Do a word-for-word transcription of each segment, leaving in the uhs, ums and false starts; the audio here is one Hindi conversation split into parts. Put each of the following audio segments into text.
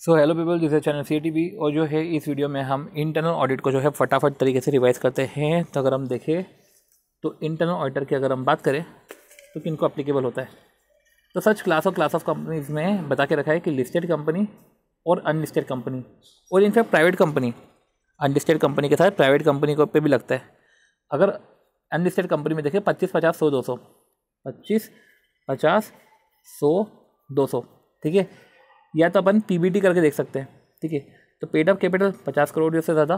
So hello people, this is channel C T B. और जो है इस वीडियो में हम इंटरनल ऑडिट को जो है फटाफट तरीके से रिवाइज करते हैं। तो अगर हम देखें तो इंटरनल ऑडिटर की अगर हम बात करें तो किन को अप्लीकेबल होता है, तो सच क्लास और क्लास ऑफ कंपनीज में बता के रखा है कि लिस्टेड कंपनी और अनलिस्टेड कंपनी और in fact private company, unlisted company के साथ प्राइवेट कंपनी को पे भी लगता है। अगर अनलिस्टेड कंपनी में देखें पच्चीस पचास सौ दो सौ पच्चीस पचास सौ दो सौ ठीक है, या तो अपन पीबीटी करके देख सकते हैं। ठीक है, तो पेड अप कैपिटल पचास करोड़ से ज़्यादा।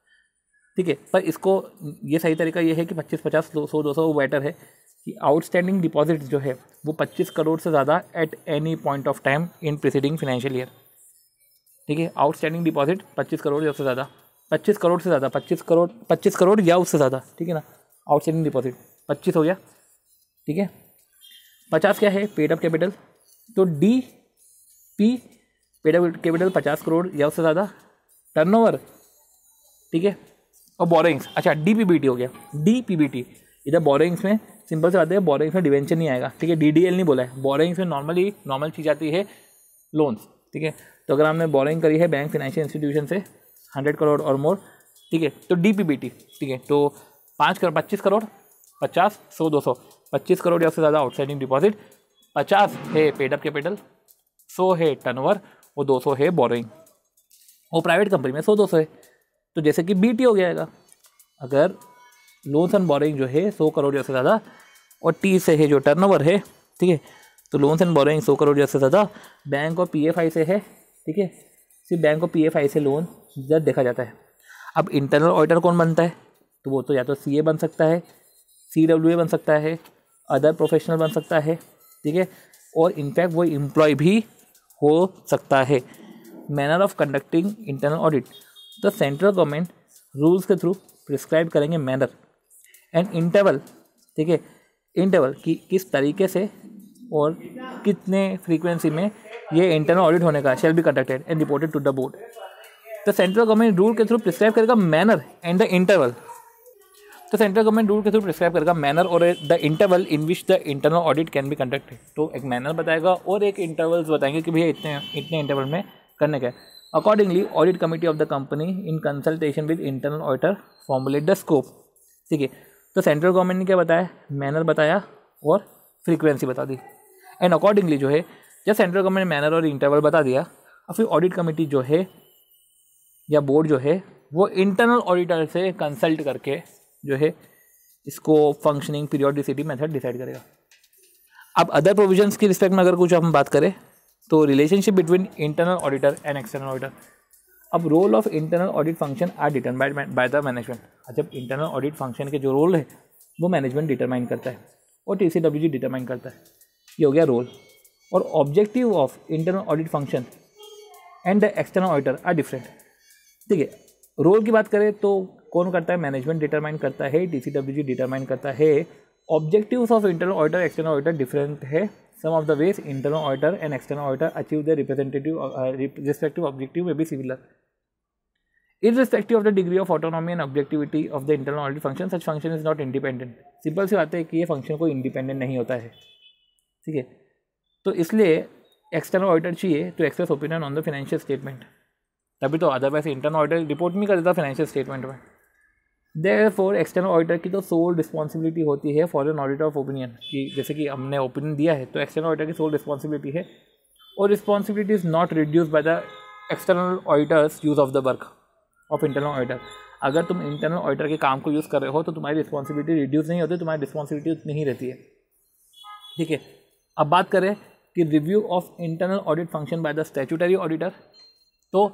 ठीक है, पर इसको ये सही तरीका ये है कि पच्चीस पचास दो सौ दो सौ वो बेटर है कि आउटस्टैंडिंग डिपॉजिट जो है वो पच्चीस करोड़ से ज़्यादा at any point of time in preceding financial year. ठीक है, आउटस्टैंडिंग डिपॉजिट पच्चीस करोड़ या उससे ज़्यादा, पच्चीस करोड़ से ज़्यादा, पच्चीस करोड़ पच्चीस करोड़ या उससे ज़्यादा। ठीक है ना, आउटस्टैंडिंग डिपॉजिट पच्चीस हो गया। ठीक है, पचास क्या है पेड अप कैपिटल, तो D P paid up capital पचास करोड़ या उससे ज़्यादा, टर्नओवर। ठीक है, और बोरोइंग्स, अच्छा डीपीबीटी हो गया, डीपीबीटी इधर बोरोइंग्स में सिंपल से बात है, बोरोइंग्स में डिवेंचर नहीं आएगा। ठीक है, डीडीएल नहीं बोला है, बोरोइंग्स में नॉर्मली नॉर्मल चीज़ आती है लोन्स। ठीक है, तो अगर हमने बोरोइंग करी है बैंक फाइनेंशियल इंस्टीट्यूशन से हंड्रेड करोड़ और मोर, ठीक है, तो डीपीबीटी। ठीक है, तो पाँच करोड़ पच्चीस करोड़ पचास सौ दो सौ पच्चीस करोड़ या उससे ज़्यादा आउटस्टैंडिंग डिपॉजिट, पचास है पेड अप कैपिटल, सौ है टर्नओवर और दो सौ है बोरोइंग। वो प्राइवेट कंपनी में सौ दो सौ है, तो जैसे कि बीटी हो जाएगा। अगर लोन्स एंड बोरोइंग जो है सौ करोड़ या से ज़्यादा और टी से है जो टर्नओवर है, ठीक है, तो लोन्स एंड बोरोइंग सौ करोड़ या से ज़्यादा, बैंक और पीएफआई से है। ठीक है, सिर्फ बैंक और पीएफआई से लोन जब देखा जाता है। अब इंटरनल ऑडिटर कौन बनता है, तो वो तो या तो सीए बन सकता है, सीडब्ल्यूए बन सकता है, अदर प्रोफेशनल बन सकता है। ठीक है, और इनफैक्ट वो एम्प्लॉय भी हो सकता है। Manner of conducting internal audit, तो सेंट्रल गवर्नमेंट रूल्स के थ्रू प्रिस्क्राइब करेंगे मैनर एंड इंटरवल। ठीक है, इंटरवल कि किस तरीके से और कितने फ्रीक्वेंसी में ये इंटरनल ऑडिट होने का shall be conducted and reported to the board. तो सेंट्रल गवर्नमेंट रूल के थ्रू प्रिस्क्राइब करेगा मैनर एंड द इंटरवल। तो सेंट्रल गवर्नमेंट रूल के थ्रू प्रिस्क्राइब करेगा मैनर और the interval in which the internal audit can be conducted. तो एक मैनर बताएगा और एक इंटरवल्स बताएंगे कि भैया इतने इतने इंटरवल में करने का है। Accordingly audit committee of the company in consultation with internal auditor formulate the scope. ठीक है, तो सेंट्रल गवर्नमेंट ने क्या बताया, मैनर बताया और फ्रीक्वेंसी बता दी। एंड अकॉर्डिंगली जो है जब सेंट्रल गवर्नमेंट ने मैनर और इंटरवल बता दिया, और फिर ऑडिट कमिटी जो है या बोर्ड जो है वो इंटरनल ऑडिटर से कंसल्ट करके जो है इसको फंक्शनिंग पीरियोडिसिटी मेथड डिसाइड करेगा। अब अदर प्रोविजंस की रिस्पेक्ट में अगर कुछ हम बात करें तो relationship between internal auditor and external auditor. अब role of internal audit function are determined by the management. जब इंटरनल ऑडिट फंक्शन के जो रोल है वो मैनेजमेंट डिटरमाइन करता है और टीसीडब्ल्यूजी डिटरमाइन करता है। ये हो गया रोल। और objective of internal audit function and the external auditor are different. ठीक है, रोल की बात करें तो कौन करता है, मैनेजमेंट डिटरमाइन करता है, टीसीडब्ल्यूजी डिटरमाइन करता है। Objectives of internal auditor external auditor different है। Some of the ways internal auditor and external auditor achieve the representative respective objective may be similar irrespective of the degree of autonomy and objectivity of the internal audit function, such function is not independent। Simple सी बात है कि ये फंक्शन कोई इंडिपेंडेंट नहीं होता है। ठीक है, तो इसलिए एक्सटर्नल ऑडिटर चाहिए to express opinion on the financial statement, तभी तो अदरवाइज इंटरनल ऑडिटर रिपोर्ट नहीं कर देता फाइनेंशियल स्टेटमेंट में। देयरफॉर एक्सटर्नल ऑडिटर की तो सोल रिस्पॉन्सिबिलिटी होती है for an auditor of opinion, कि जैसे कि हमने ओपिनियन दिया है तो एक्सटर्नल ऑडिटर की सोल रिस्पॉन्सिबिलिटी है, और responsibility is not reduce by the external auditors use of the work of internal auditor. अगर तुम इंटरनल ऑडिटर के काम को यूज़ कर रहे हो तो तुम्हारी रिस्पॉन्सिबिलिटी रिड्यूस नहीं होती, तुम्हारी रिस्पॉन्सिबिलिटी उतनी ही रहती है। ठीक है, अब बात करें कि review of internal audit function by the statutory auditor, तो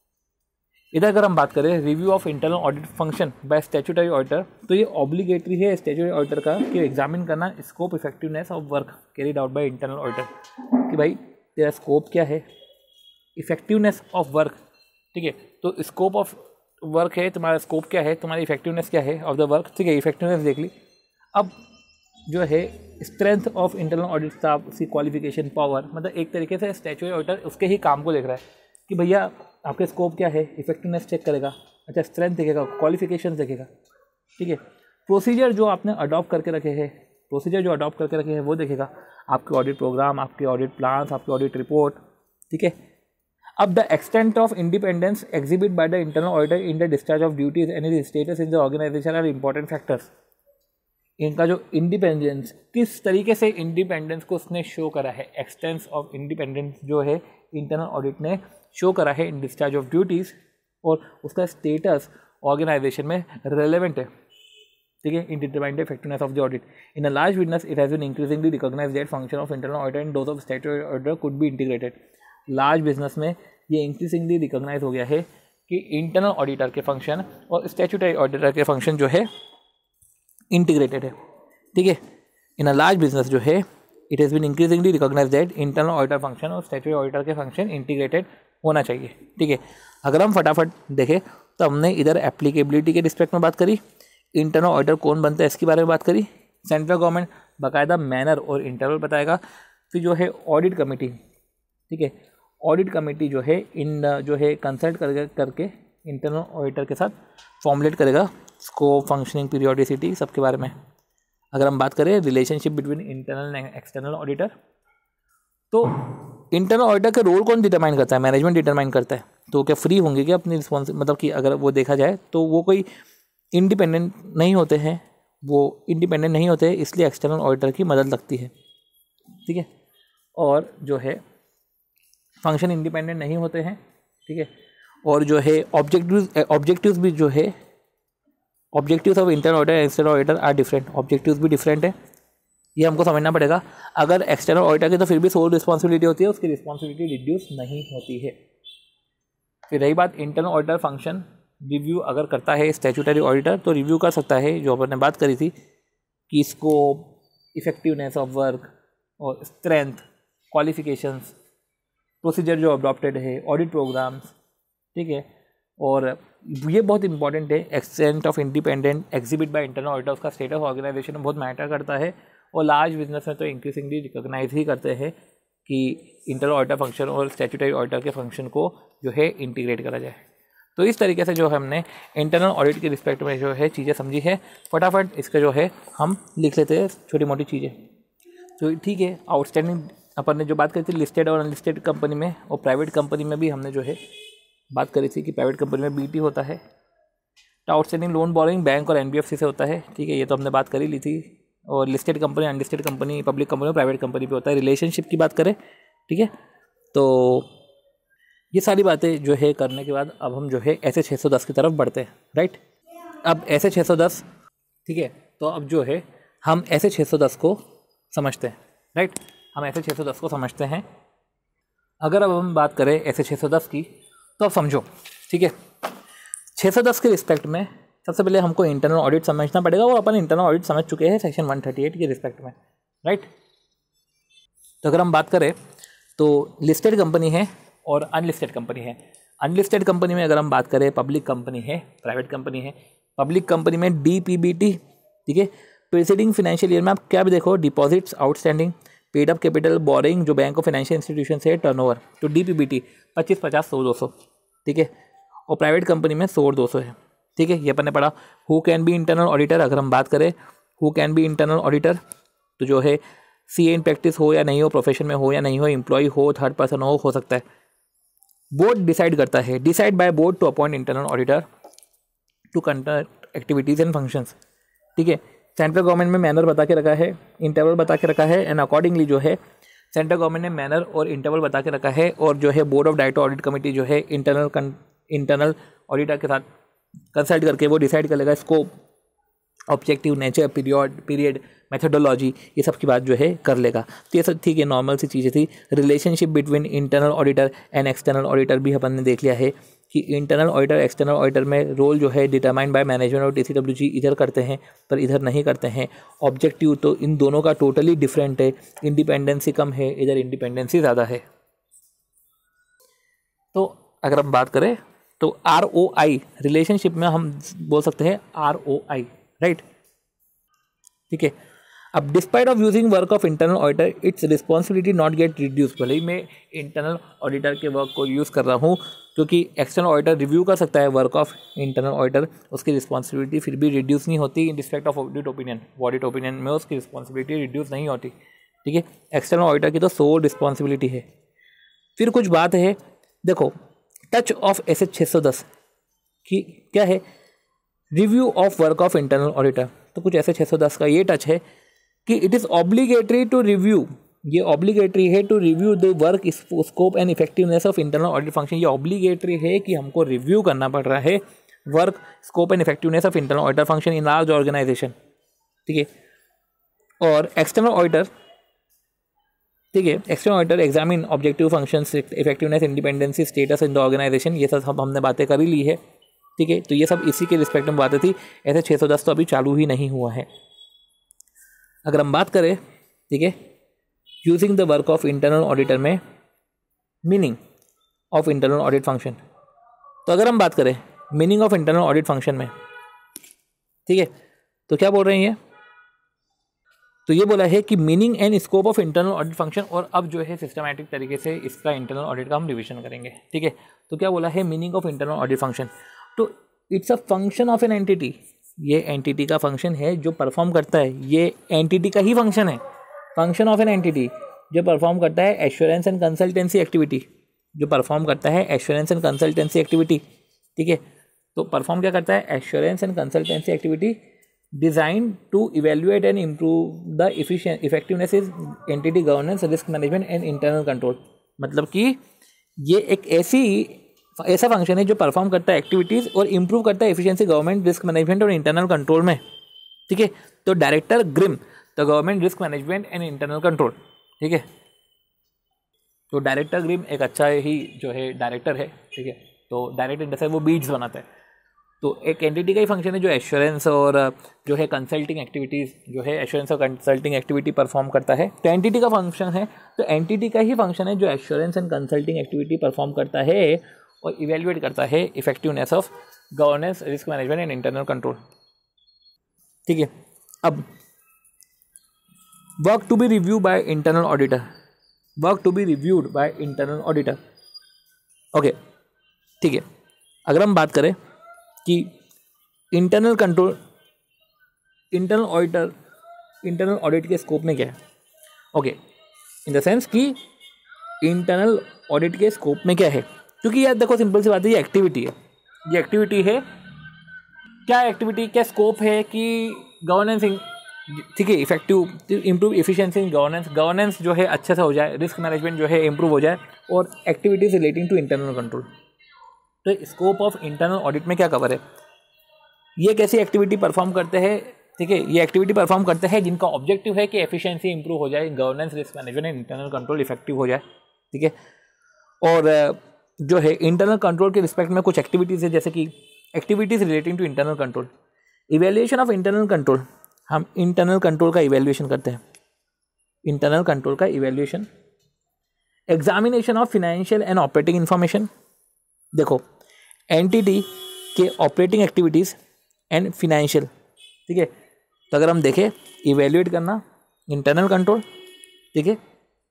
इधर अगर हम बात करें review of internal audit function by statutory auditor, तो ये ऑब्लिगेटरी है स्टैट्यूटरी ऑडिटर का कि एग्जामिन करना scope effectiveness of work carried out by internal auditor, कि भाई तेरा स्कोप क्या है, इफेक्टिवनेस ऑफ वर्क। ठीक है, तो स्कोप ऑफ वर्क है, तुम्हारा स्कोप क्या है, तुम्हारी इफेक्टिवनेस क्या है ऑफ द वर्क। ठीक है, इफेक्टिवनेस देख ली। अब जो है strength of internal audit staff, उसकी क्वालिफिकेशन पावर, मतलब एक तरीके से स्टैट्यूटरी ऑडिटर उसके ही काम को देख रहा है कि भैया आपके स्कोप क्या है, इफेक्टिवनेस चेक करेगा, अच्छा स्ट्रेंथ देखेगा, क्वालिफिकेशन देखेगा। ठीक है, प्रोसीजर जो आपने अडॉप्ट करके रखे हैं, प्रोसीजर जो अडॉप्ट करके रखे हैं वो देखेगा, आपके ऑडिट प्रोग्राम, आपके ऑडिट प्लान्स, आपकी ऑडिट रिपोर्ट। ठीक है, अब the extent of independence exhibit by the internal auditor in the discharge of duties and is status in the organisation are important factors. इनका जो इंडिपेंडेंस, किस तरीके से इंडिपेंडेंस को उसने शो करा है, एक्सटेंस ऑफ इंडिपेंडेंस जो है इंटरनल ऑडिट ने शो करा है इन डिस्चार्ज ऑफ ड्यूटीज़, और उसका स्टेटस ऑर्गेनाइजेशन में रेलेवेंट है, ठीक है, in determine the effectiveness of the audit. In a large business it has been increasingly recognised that function of internal auditor and those of statutory auditor could be integrated. Large business में ये इंक्रीजिंगली रिकॉग्नाइज हो गया है कि इंटरनल ऑडिटर के फंक्शन और स्टैट्यूटरी ऑडिटर के फंक्शन जो है इंटीग्रेटेड है, ठीक है। इन अ लार्ज बिजनेस जो है it has been increasingly recognised that internal auditor function और स्टैट्यूटरी ऑडिटर के फंक्शन इंटीग्रेटेड होना चाहिए, ठीक है। अगर हम फटाफट देखें तो हमने इधर एप्लीकेबिलिटी के रिस्पेक्ट में बात करी, इंटरनल ऑडिटर कौन बनता है इसके बारे में बात करी, सेंट्रल गवर्नमेंट बाकायदा मैनर और इंटरवल बताएगा। फिर जो है ऑडिट कमेटी, ठीक है, ऑडिट कमेटी जो है इन जो है कंसल्ट करके करके इंटरनल ऑडिटर के साथ फॉर्मुलेट करेगा स्कोप, फंक्शनिंग, पीरियोडिसिटी, सबके बारे में। अगर हम बात करें relationship between internal and external auditor, तो इंटरनल ऑडिटर का रोल कौन डिटरमाइन करता है, मैनेजमेंट डिटरमाइन करता है। तो क्या फ्री होंगे क्या अपनी रिस्पॉन्स, मतलब कि अगर वो देखा जाए तो वो कोई इंडिपेंडेंट नहीं होते हैं, वो इंडिपेंडेंट नहीं होते, इसलिए एक्सटर्नल ऑडिटर की मदद लगती है, ठीक है। और जो है फंक्शन इंडिपेंडेंट नहीं होते हैं, ठीक है। और जो है ऑब्जेक्टिव्स ऑब्जेक्टिव्स भी जो है objectives of internal auditor and external auditor are different, objectives भी डिफरेंट है, ये हमको समझना पड़ेगा। अगर एक्सटर्नल ऑडिटर की तो फिर भी सोल रिस्पॉन्सिबिलिटी होती है, उसकी रिस्पॉन्सिबिलिटी रिड्यूस नहीं होती है। फिर रही बात इंटरनल ऑडिटर फंक्शन रिव्यू अगर करता है स्टैट्यूटरी ऑडिटर, तो रिव्यू कर सकता है, जो अपन ने बात करी थी कि स्कोप, इफेक्टिवनेस ऑफ वर्क और स्ट्रेंथ, क्वालिफिकेशंस, प्रोसीजर जो अडॉप्टेड है, ऑडिट प्रोग्राम्स, ठीक है। और ये बहुत इंपॉर्टेंट है, extent of independent exhibit by internal auditor, उसका स्टेटस ऑर्गेनाइजेशन में बहुत मैटर करता है। और लार्ज बिजनेस में तो इंक्रीजिंगली रिकॉग्नाइज ही करते हैं कि इंटरनल ऑडिटर फंक्शन और स्टैट्यूटरी ऑडिटर के फंक्शन को जो है इंटीग्रेट करा जाए। तो इस तरीके से जो हमने इंटरनल ऑडिट के रिस्पेक्ट में जो है चीज़ें समझी है, फटाफट इसका जो है हम लिख लेते हैं छोटी मोटी चीज़ें। तो ठीक है, आउटस्टैंडिंग अपन ने जो बात करी थी लिस्टेड और अनलिस्टेड कंपनी में, और प्राइवेट कंपनी में भी हमने जो है बात करी थी कि प्राइवेट कंपनी में बीटी होता है, तो आउटस्टैंडिंग लोन बोरोइंग बैंक और एनबीएफसी से होता है, ठीक है, ये तो हमने बात कर ही ली थी। और listed company, unlisted company, public company और प्राइवेट कंपनी पे होता है। रिलेशनशिप की बात करें, ठीक है, तो ये सारी बातें जो है करने के बाद अब हम जो है ऐसे छः सौ दस की तरफ बढ़ते हैं, राइट। अब ऐसे छः सौ दस, ठीक है, तो अब जो है हम ऐसे छः सौ दस को समझते हैं, राइट, हम ऐसे छः सौ दस को समझते हैं। अगर अब हम बात करें ऐसे छः सौ दस की, तो अब समझो, ठीक है, छः सौ दस के रिस्पेक्ट में सबसे पहले हमको इंटरनल ऑडिट समझना पड़ेगा, और अपन इंटरनल ऑडिट समझ चुके हैं सेक्शन वन थर्टी एट के रिस्पेक्ट में, राइट। तो अगर हम बात करें तो लिस्टेड कंपनी है और अनलिस्टेड कंपनी है। अनलिस्टेड कंपनी में अगर हम बात करें, पब्लिक कंपनी है, प्राइवेट कंपनी है। पब्लिक कंपनी में डीपीबीटी, ठीक है, प्रीसीडिंग फाइनेंशियल ईयर में आप क्या भी देखो, deposits outstanding, paid up capital, borrowing जो बैंक ऑफ फाइनेंशियल इंस्टीट्यूशन से है, टर्नओवर, तो डीपीबीटी पच्चीस पचास सौ दो सौ, ठीक है। और प्राइवेट कंपनी में सौ और दो सौ है, ठीक है, ये अपन ने पढ़ा। Who can be internal auditor, अगर हम बात करें who can be internal auditor, तो जो है सीए इन प्रैक्टिस हो या नहीं हो, प्रोफेशन में हो या नहीं हो, एम्प्लॉय हो, थर्ड पर्सन हो हो सकता है। बोर्ड डिसाइड करता है, decide by board to appoint internal auditor to conduct activities and functions, ठीक है। सेंट्रल गवर्नमेंट में मैनर बता के रखा है, इंटरवल बता के रखा है, एंड अकॉर्डिंगली जो है सेंट्रल गवर्नमेंट ने मैनर और इंटरवल बता के रखा है। और जो है board of director audit committee जो है इंटरनल इंटरनल ऑडिटर के साथ कंसल्ट करके वो डिसाइड कर लेगा scope, objective, nature, period period methodology, ये सब की बात जो है कर लेगा। तो ये सब ठीक है, नॉर्मल सी चीज़ें थी। Relationship between internal auditor and external auditor भी अपन ने देख लिया है कि इंटरनल ऑडिटर एक्सटर्नल ऑडिटर में रोल जो है डिटरमाइंड बाय मैनेजमेंट और टीसीडब्ल्यूजी इधर करते हैं पर इधर नहीं करते हैं। ऑब्जेक्टिव तो इन दोनों का टोटली डिफरेंट है, इंडिपेंडेंसी कम है, इधर इंडिपेंडेंसी ज़्यादा है। तो अगर हम बात करें तो आर ओ आई रिलेशनशिप में हम बोल सकते हैं आर ओ आई, राइट, ठीक है। अब despite of using work of internal auditor its responsibility not get reduce, भले ही मैं इंटरनल ऑडिटर के वर्क को यूज़ कर रहा हूँ, क्योंकि एक्सटर्नल ऑडिटर रिव्यू कर सकता है वर्क ऑफ इंटरनल ऑडिटर, उसकी रिस्पॉन्सिबिलिटी फिर भी रिड्यूस नहीं होती in respect of audit opinion. Audit opinion में उसकी रिस्पॉन्सिबिलिटी रिड्यूस नहीं होती, ठीक है। एक्सटर्नल ऑडिटर की तो सोल रिस्पॉन्सिबिलिटी है। फिर कुछ बात है देखो टच ऑफ एस एच छः सौ दस की क्या है, review of work of internal auditor. तो कुछ ऐसे छः सौ दस का ये टच है कि it is obligatory to review, ये ऑब्लिगेटरी है to review the work scope and effectiveness of internal audit function. ये ऑब्लिगेटरी है कि हमको रिव्यू करना पड़ रहा है work scope and effectiveness of internal auditor function in large organisation, ठीक है। और एक्सटर्नल ऑडिटर, ठीक है, external auditor examine objective functions, effectiveness, independency, status in the organisation, ये सब हम हमने बातें कर ही ली है, ठीक है। तो ये सब इसी के रिस्पेक्ट में बातें थी। ऐसे छः सौ दस तो अभी चालू ही नहीं हुआ है। अगर हम बात करें, ठीक है, using the work of internal auditor में meaning of internal audit function, तो अगर हम बात करें meaning of internal audit function में, ठीक है, तो क्या बोल रहे हैं ये, तो ये बोला है कि meaning and scope of internal audit function. और अब जो है सिस्टमैटिक तरीके से इसका इंटरनल ऑडिट का हम रिविजन करेंगे, ठीक है। तो क्या बोला है meaning of internal audit function, तो it's a function of an entity, ये एंटिटी का फंक्शन है जो परफॉर्म करता है, ये एंटिटी का ही फंक्शन है, फंक्शन ऑफ एन एंटिटी जो परफॉर्म करता है एश्योरेंस एंड कंसल्टेंसी एक्टिविटी, जो परफॉर्म करता है एश्योरेंस एंड कंसल्टेंसी एक्टिविटी, ठीक है। तो परफॉर्म क्या करता है, assurance and consultancy activity design to evaluate and improve the efficient effectiveness is entity governance, risk management and internal control. मतलब कि ये एक ऐसी ऐसा फंक्शन है जो परफॉर्म करता है एक्टिविटीज़ और इम्प्रूव करता है एफिशिएंसी, गवर्नमेंट रिस्क मैनेजमेंट और इंटरनल कंट्रोल में, ठीक है। तो director grim, the government risk management and internal control, ठीक है। तो डायरेक्टर ग्रिम एक अच्छा ही जो है डायरेक्टर है, ठीक है। तो डायरेक्टर इन द सेंस वो बीड्स बनाता है। तो एक एंटिटी का ही फंक्शन है जो एश्योरेंस और जो है कंसल्टिंग एक्टिविटीज़ जो है एश्योरेंस और कंसल्टिंग एक्टिविटी परफॉर्म करता है। तो एंटिटी का फंक्शन है, तो एंटिटी का ही फंक्शन है जो assurance and consulting activity perform करता है और इवेल्युएट करता है effectiveness of governance, risk management and internal control, ठीक है। अब work to be review by internal auditor, work to be reviewed by internal auditor, okay, ठीक है। अगर हम बात करें कि internal control, internal auditor, internal audit के स्कोप में क्या है, ओके, इन द सेंस कि इंटरनल ऑडिट के स्कोप में क्या है, क्योंकि यार देखो सिंपल सी बात है, ये एक्टिविटी है, ये एक्टिविटी है, क्या एक्टिविटी, क्या स्कोप है कि गवर्नेंस, ठीक है, effective improve efficiency in governance, governance जो है अच्छे से हो जाए, रिस्क मैनेजमेंट जो है इंप्रूव हो जाए, और activities relating to internal control. तो स्कोप ऑफ इंटरनल ऑडिट में क्या कवर है, ये कैसी एक्टिविटी परफॉर्म करते हैं, ठीक है, ये एक्टिविटी परफॉर्म करते हैं जिनका ऑब्जेक्टिव है कि एफिशिएंसी इंप्रूव हो जाए, governance, risk management and internal control effective हो जाए, ठीक है। और जो है इंटरनल कंट्रोल के रिस्पेक्ट में कुछ एक्टिविटीज़ है, जैसे कि activities relating to internal control, evaluation of internal control, हम इंटरनल कंट्रोल का इवेल्युएशन करते हैं, इंटरनल कंट्रोल का evaluation, examination of financial and operating information, देखो एंटिटी के ऑपरेटिंग एक्टिविटीज़ एंड फिनेंशियल, ठीक है। तो अगर हम देखें इवेल्युएट करना, इंटरनल कंट्रोल, ठीक है,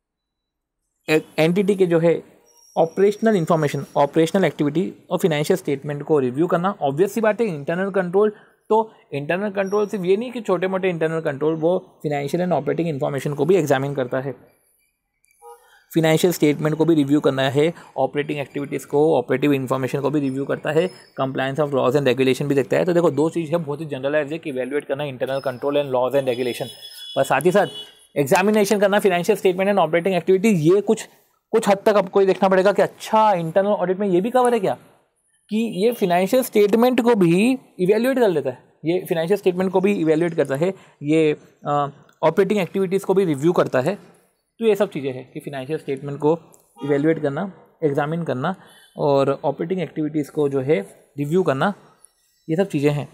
एंटिटी के जो है ऑपरेशनल इंफॉर्मेशन, ऑपरेशनल एक्टिविटी और फिनेंशियल स्टेटमेंट को रिव्यू करना, ऑब्वियस सी बात है इंटरनल कंट्रोल, तो इंटरनल कंट्रोल सिर्फ ये नहीं कि छोटे मोटे इंटरनल कंट्रोल, वो फिनेंशियल एंड ऑपरेटिंग इंफॉर्मेशन को भी एग्जामिन करता है, फिनेंशियल स्टेटमेंट को भी रिव्यू करना है, ऑपरेटिंग एक्टिविटीज़ को, ऑपरेटिव इन्फॉर्मेशन को भी रिव्यू करता है, compliance of laws and regulation भी देखता है। तो देखो दो चीज़ है बहुत ही जनरलाइज है कि इवैल्यूएट करना internal control and laws and regulation, पर साथ ही साथ एग्जामिनेशन करना financial statement and operating activities, ये कुछ कुछ हद तक आपको देखना पड़ेगा कि अच्छा इंटरनल ऑडिट में ये भी कवर है क्या, कि ये फिनेंशियल स्टेटमेंट को भी इवैल्यूएट कर लेता है, ये फिनेंशियल स्टेटमेंट को भी इवैल्यूएट करता है, ये ऑपरेटिंग एक्टिविटीज़ को भी रिव्यू करता है। तो ये सब चीज़ें हैं कि फिनेंशियल स्टेटमेंट को इवैल्यूएट करना, एग्जामिन करना और ऑपरेटिंग एक्टिविटीज़ को जो है रिव्यू करना, ये सब चीज़ें हैं।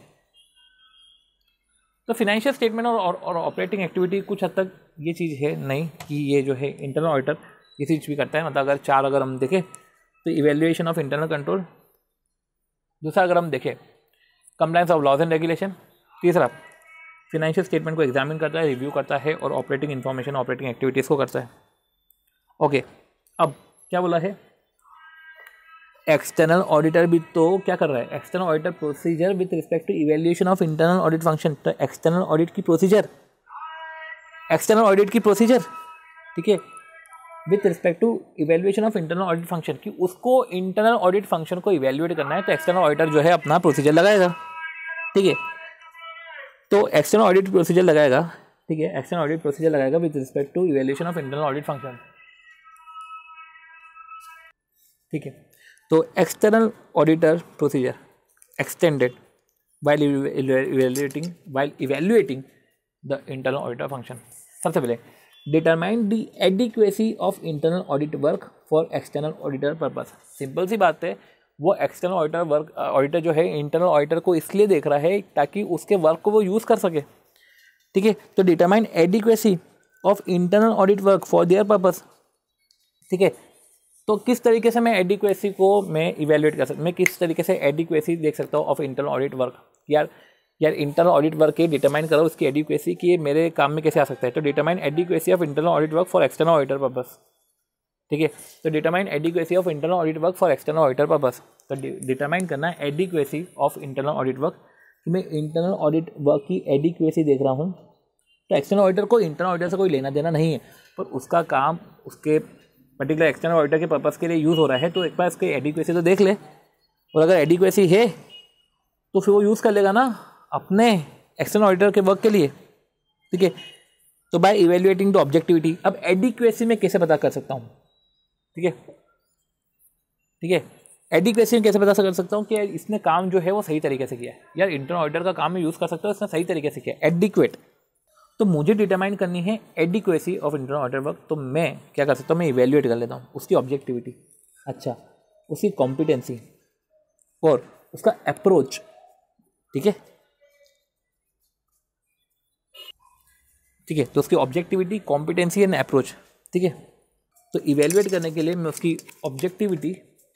तो फिनेंशियल स्टेटमेंट और और ऑपरेटिंग एक्टिविटी कुछ हद तक ये चीज़ है नहीं कि ये जो है इंटरनल ऑडिटर ये चीज़ भी करता है। मतलब अगर चार अगर हम देखें तो इवैल्यूएशन ऑफ इंटरनल कंट्रोल, दूसरा अगर हम देखें compliance of laws and regulation, तीसरा फिनेंशियल स्टेटमेंट को एग्जामिन करता है, रिव्यू करता है और ऑपरेटिंग इन्फॉर्मेशन, ऑपरेटिंग एक्टिविटीज़ को करता है। ओके, अब क्या बोला है, एक्सटर्नल ऑडिटर भी तो क्या कर रहा है, external auditor procedure with respect to evaluation of internal audit function. तो एक्सटर्नल ऑडिट की प्रोसीजर, एक्सटर्नल ऑडिट की प्रोसीजर, ठीक है, with respect to evaluation of internal audit function, कि उसको इंटरनल ऑडिट फंक्शन को इवेल्युएट करना है तो एक्सटर्नल ऑडिटर जो है अपना प्रोसीजर लगाएगा। ठीक है, तो एक्सटर्नल ऑडिट प्रोसीजर लगाएगा। ठीक है, एक्सटर्नल ऑडिट प्रोसीजर लगाएगा with respect to evaluation of internal audit function. ठीक है, तो external auditor procedure extended while evaluating while evaluating the internal auditor function। सबसे पहले determine the adequacy of internal audit work for external auditor purpose। Simple सी बात है, वो एक्सटर्नल ऑडिटर वर्क ऑडिटर जो है इंटरनल ऑडिटर को इसलिए देख रहा है ताकि उसके वर्क को वो यूज़ कर सके। ठीक है, तो determine adequacy of internal audit work for their purpose. ठीक है, तो किस तरीके से मैं एडिक्वेसी को मैं इवेल्युएट कर सकता मैं किस तरीके से एडिक्वेसी देख सकता हूँ ऑफ इंटरनल ऑडिट वर्क। यार यार इंटरनल ऑडिट वर्क के डिटरमाइन करो उसकी एडिक्वेसी कि ये मेरे काम में कैसे आ सकता है। तो determine adequacy of internal audit work for external auditor purpose. ठीक है, तो determine adequacy of internal audit work for external auditor purpose. तो डिटरमाइन करना है adequacy of internal audit work, कि मैं इंटरनल ऑडिट वर्क की एडिक्वेसी देख रहा हूँ। तो एक्सटर्नल ऑडिटर को इंटरनल ऑडिटर से कोई लेना देना नहीं है, पर उसका काम उसके पर्टिकुलर एक्सटर्नल ऑडिटर के पर्पस के लिए यूज़ हो रहा है, तो एक बार इसकी एडिक्वेसी तो देख ले, और अगर एडिक्वेसी है तो फिर वो यूज़ कर लेगा ना अपने एक्सटर्नल ऑडिटर के वर्क के लिए। ठीक है, तो बाय इवेल्युएटिंग द ऑब्जेक्टिविटी। अब एडिक्वेसी में कैसे पता कर सकता हूँ? ठीक है ठीक है एडिक्वेसी में कैसे पता कर सकता हूँ कि यार इसने काम जो है वो सही तरीके से किया है। यार इंटरनल ऑडिटर का काम में यूज़ कर सकता हूँ, इसने सही तरीके से किया, एडिक्वेट। तो मुझे डिटरमाइन करनी है adequacy of internal auditor work. तो मैं क्या कर सकता हूँ, मैं इवेल्युएट कर लेता हूँ उसकी ऑब्जेक्टिविटी, अच्छा उसकी कॉम्पिटेंसी और उसका अप्रोच। ठीक है ठीक है तो उसकी ऑब्जेक्टिविटी, कॉम्पिटेंसी एंड अप्रोच। ठीक है, तो इवेल्युएट करने के लिए मैं उसकी ऑब्जेक्टिविटी,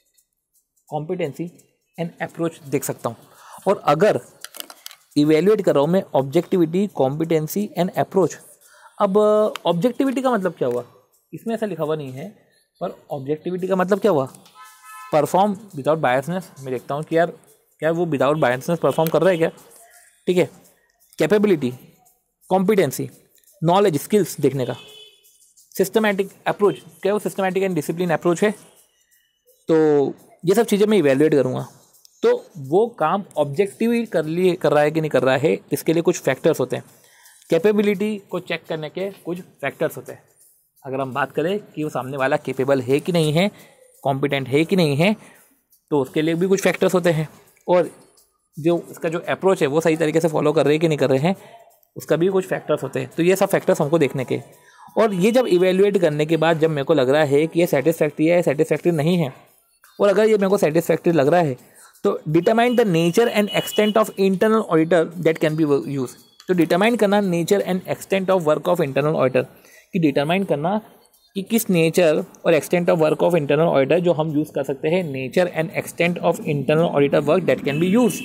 कॉम्पिटेंसी एंड अप्रोच देख सकता हूँ। और अगर इवेल्युएट कर रहा हूँ मैं ऑब्जेक्टिविटी, कॉम्पिटेंसी एंड अप्रोच। अब ऑब्जेक्टिविटी का मतलब क्या हुआ, इसमें ऐसा लिखा हुआ नहीं है, पर ऑब्जेक्टिविटी का मतलब क्या हुआ, परफॉर्म विदाउट बायसनेस। मैं देखता हूँ कि यार क्या वो विदाउट बायसनेस परफॉर्म कर रहा है क्या। ठीक है, कैपेबिलिटी, कॉम्पिटेंसी, नॉलेज, स्किल्स देखने का, सिस्टमैटिक अप्रोच, क्या वो सिस्टमैटिक एंड डिसिप्लिन अप्रोच है। तो ये सब चीज़ें मैं इवेल्युएट करूँगा। तो वो काम ऑब्जेक्टिव कर लिए कर रहा है कि नहीं कर रहा है, इसके लिए कुछ फैक्टर्स होते हैं। कैपेबिलिटी को चेक करने के कुछ फैक्टर्स होते हैं। अगर हम बात करें कि वो सामने वाला केपेबल है कि नहीं है, कॉम्पिटेंट है कि नहीं है, तो उसके लिए भी कुछ फैक्टर्स होते हैं। और जो इसका जो अप्रोच है वो सही तरीके से फॉलो कर रहे हैं कि नहीं कर रहे हैं, उसका भी कुछ फैक्टर्स होते हैं। तो ये सब फैक्टर्स हमको देखने के, और ये जब इवेल्युएट करने के बाद जब मेरे को लग रहा है कि ये सेटिस्फैक्ट्री है, सेटिस्फैक्ट्री नहीं है, और अगर ये मेरे को सेटिस्फैक्ट्री लग रहा है, तो determine the nature and extent of internal auditor that can be use. तो डिटरमाइन करना nature and extent of work of internal auditor, कि डिटरमाइन करना कि किस नेचर और extent of work of internal auditor जो हम यूज़ कर सकते हैं, nature and extent of internal auditor work that can be use.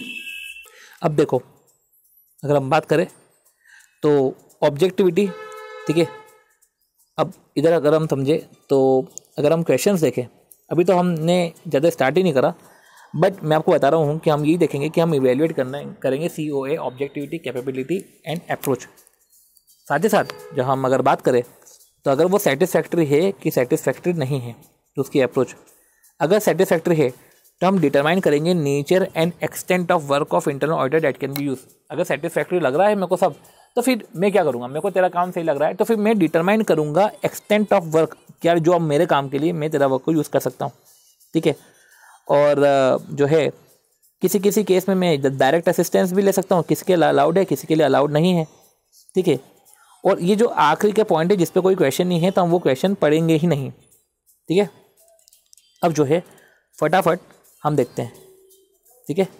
अब देखो, अगर हम बात करें तो ऑब्जेक्टिविटी, ठीक है, अब इधर अगर हम समझे तो अगर हम क्वेश्चंस देखें, अभी तो हमने ज़्यादा स्टार्ट ही नहीं करा, बट मैं आपको बता रहा हूँ कि हम यही देखेंगे कि हम इवेल्युएट करना करेंगे C O A, objectivity, capability and approach. साथ ही साथ जब हम अगर बात करें तो अगर वो सेटिस्फैक्ट्री है कि सेटिस्फैक्ट्री नहीं है, तो उसकी अप्रोच अगर सेटिस्फैक्ट्री है तो हम डिटरमाइन करेंगे nature and extent of work of internal auditor that can be use. अगर सेटिस्फैक्ट्री लग रहा है मेरे को सब, तो फिर मैं क्या करूँगा, मेरे को तेरा काम सही लग रहा है, तो फिर मैं डिटरमाइन करूँगा एक्सटेंट ऑफ वर्क, क्या जो अब मेरे काम के लिए मैं तेरा वर्क को यूज़ कर सकता हूँ। ठीक है, और जो है किसी किसी केस में मैं डायरेक्ट असिस्टेंस भी ले सकता हूँ, किसी के लिए अलाउड है, किसी के लिए अलाउड नहीं है। ठीक है, और ये जो आखिरी का पॉइंट है जिस पे कोई क्वेश्चन नहीं है, तो हम वो क्वेश्चन पढ़ेंगे ही नहीं। ठीक है, अब जो है फटाफट हम देखते हैं। ठीक है,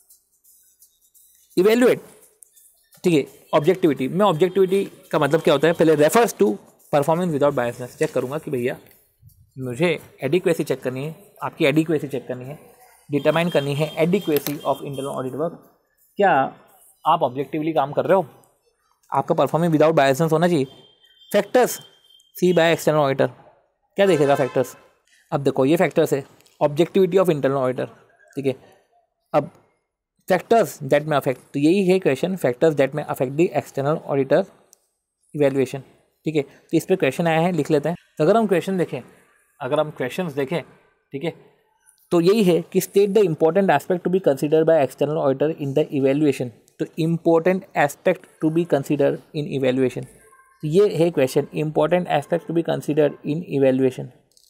इवेल्युएट, ठीक है, ऑब्जेक्टिविटी में ऑब्जेक्टिविटी का मतलब क्या होता है, पहले refers to performance without biasness. Check करूँगा कि भैया मुझे एडिक्वेसी चेक करनी है, आपकी एडिक्वेसी चेक करनी है, डिटरमाइन करनी है adequacy of internal audit work. क्या आप ऑब्जेक्टिवली काम कर रहे हो, आपका परफॉर्मेंस विदाउट बायसनेस होना चाहिए। Factors see by external auditor, क्या देखेगा फैक्टर्स। अब देखो ये फैक्टर्स है, ऑब्जेक्टिविटी ऑफ इंटरनल ऑडिटर। ठीक है, अब फैक्टर्स दैट में अफेक्ट, तो यही है question, factors that may affect the external auditor evaluation. ठीक है। तो इस पर क्वेश्चन आया है, लिख लेते हैं। तो अगर हम क्वेश्चन देखें अगर हम क्वेश्चन देखें ठीक है, तो यही है कि state the important aspect to be considered by external auditor in the evaluation. तो important aspect to be considered in evaluation, तो ये है question, important aspect to be considered in evaluation.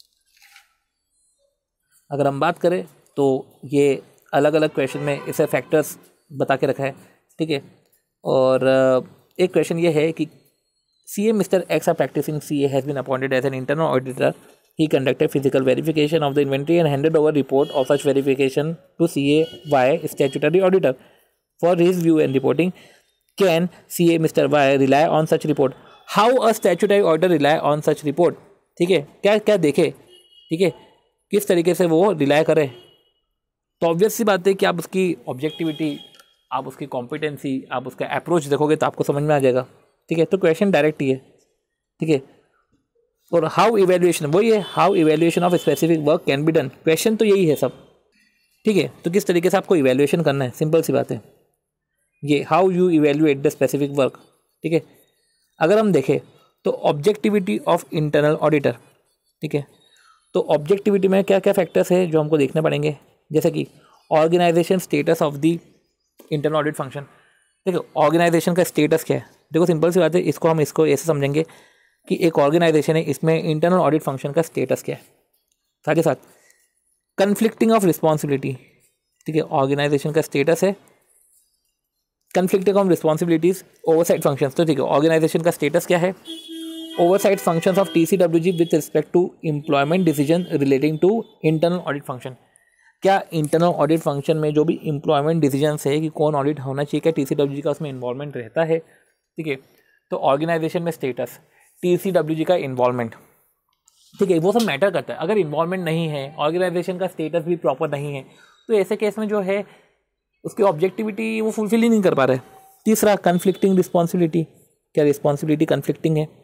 अगर हम बात करें तो ये अलग अलग क्वेश्चन में इसे फैक्टर्स बता के रखा है, ठीक है। और एक क्वेश्चन ये है कि C A mister X are practising C A has been appointed as an internal auditor. He conducted physical verification of the inventory and handed over report of such verification to C A Y statutory auditor for his view and reporting. Can C A Mister Y rely on such report? How a statutory auditor rely on such report? ठीक है, क्या क्या देखे, ठीक है, किस तरीके से वो रिलाई करे। तो ऑब्वियस सी बात है कि आप उसकी ऑब्जेक्टिविटी, आप उसकी कॉम्पिटेंसी, आप उसका अप्रोच देखोगे तो आपको समझ में आ जाएगा, ठीक है। तो क्वेश्चन डायरेक्ट ही है, ठीक है। और हाउ इवेल्युएशन, वही है, how evaluation of specific work can be done. Question तो यही है सब, ठीक है। तो किस तरीके से आपको इवेल्युएशन करना है, सिंपल सी बात है ये, how you evaluate the specific work, ठीक है। अगर हम देखें तो ऑब्जेक्टिविटी ऑफ इंटरनल ऑडिटर, ठीक है। तो ऑब्जेक्टिविटी में क्या क्या फैक्टर्स है जो हमको देखने पड़ेंगे, जैसे कि organisation status of the internal audit function. देखो ऑर्गेनाइजेशन का स्टेटस क्या है, देखो सिंपल सी बात है, इसको हम इसको ऐसे समझेंगे कि एक ऑर्गेनाइजेशन है, इसमें इंटरनल ऑडिट फंक्शन का स्टेटस क्या है। साथ ही साथ कन्फ्लिक्टिंग ऑफ रिस्पॉन्सिबिलिटी, ठीक है, ऑर्गेनाइजेशन का स्टेटस है conflicting of responsibilities oversight functions. तो ठीक है, ऑर्गेनाइजेशन का स्टेटस क्या है, oversight functions of TCWG with respect to employment decision relating to internal audit function. क्या इंटरनल ऑडिट फंक्शन में जो भी एम्प्लॉयमेंट डिसीजन है कि कौन ऑडिट होना चाहिए, क्या टीसीडब्ल्यूजी का उसमें इन्वॉल्वमेंट रहता है, ठीक है। तो ऑर्गेनाइजेशन में स्टेटस, टीसीडब्ल्यूजी का इन्वॉल्वमेंट, ठीक है, वो सब मैटर करता है। अगर इन्वॉल्वमेंट नहीं है, ऑर्गेनाइजेशन का स्टेटस भी प्रॉपर नहीं है, तो ऐसे केस में जो है उसकी ऑब्जेक्टिविटी वो फुलफिल ही नहीं कर पा रहे। तीसरा कन्फ्लिक्टिंग रिस्पॉन्सिबिलिटी, क्या रिस्पॉन्सिबिलिटी कन्फ्लिक्टिंग है।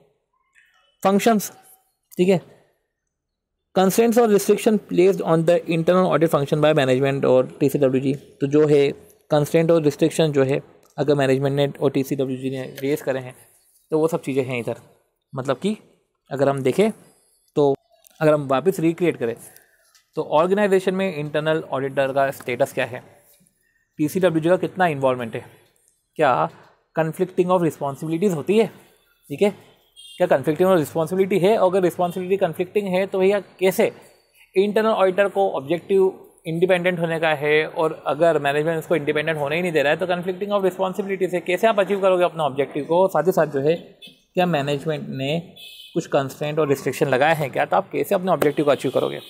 फंक्शंस, ठीक है, कंस्ट्रेंट्स और restriction placed on the internal audit function by management और टीसीडब्ल्यूजी। तो जो है कंस्ट्रेंट और रिस्ट्रिक्शन जो है अगर मैनेजमेंट ने और टीसीडब्ल्यूजी ने रेज करे हैं तो वो सब चीज़ें हैं इधर। मतलब कि अगर हम देखें तो अगर हम वापस रिक्रिएट करें तो ऑर्गेनाइजेशन में इंटरनल ऑडिटर का स्टेटस क्या है, टीसीडब्ल्यूजी का कितना इन्वॉल्वमेंट है, क्या कन्फ्लिक्टिंग ऑफ रिस्पॉन्सिबिलिटीज़ होती है, ठीक है, क्या कन्फ्लिक्टिंग ऑफ रिस्पॉन्सिबिलिटी है। अगर रिस्पॉन्सिबिलिटी कन्फ्लिक्टिंग है तो भैया कैसे इंटरनल ऑडिटर को ऑब्जेक्टिव इंडिपेंडेंट होने का है और अगर मैनेजमेंट उसको इंडिपेंडेंट होने ही नहीं दे रहा है तो कन्फ्लिक्टिंग ऑफ रिस्पॉन्सिबिलिटी से कैसे आप अचीव करोगे अपना ऑब्जेक्टिव को। साथ ही साथ जो है क्या मैनेजमेंट ने कुछ कंस्ट्रेंट और रिस्ट्रिक्शन लगाए हैं क्या, तो आप कैसे अपने ऑब्जेक्टिव को अचीव करोगे।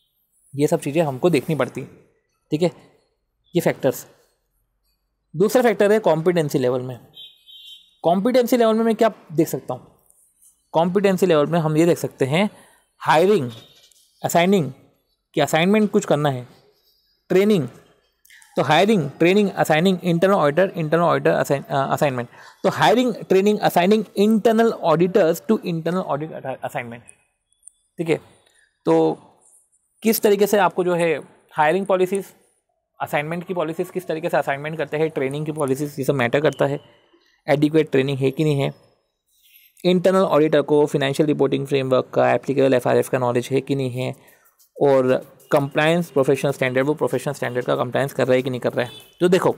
ये सब चीज़ें हमको देखनी पड़ती, ठीक है, ये फैक्टर्स। दूसरा फैक्टर है कॉम्पिटेंसी लेवल में। कॉम्पिटेंसी लेवल में मैं क्या देख सकता हूँ, कॉम्पिटेंसी लेवल में हम ये देख सकते हैं हायरिंग, असाइनिंग, कि असाइनमेंट कुछ करना है, ट्रेनिंग, तो hiring, training, assigning, internal auditor, internal auditor assignment. तो hiring, training, assigning internal auditors to internal audit assignment, ठीक है। तो किस तरीके से आपको जो है हायरिंग पॉलिसीज़, असाइनमेंट की पॉलिसीज़ किस तरीके से असाइनमेंट करते हैं, ट्रेनिंग की पॉलिसीज़, ये सब मैटर करता है। एडिक्वेट ट्रेनिंग है कि नहीं है, इंटरनल ऑडिटर को फिनेंशियल रिपोर्टिंग फ्रेमवर्क का, एप्लीकेबल एफआरएफ का नॉलेज है कि नहीं है, और कंप्लायंस प्रोफेशनल स्टैंडर्ड, वो प्रोफेशनल स्टैंडर्ड का कंप्लायंस कर रहा है कि नहीं कर रहा है। तो देखो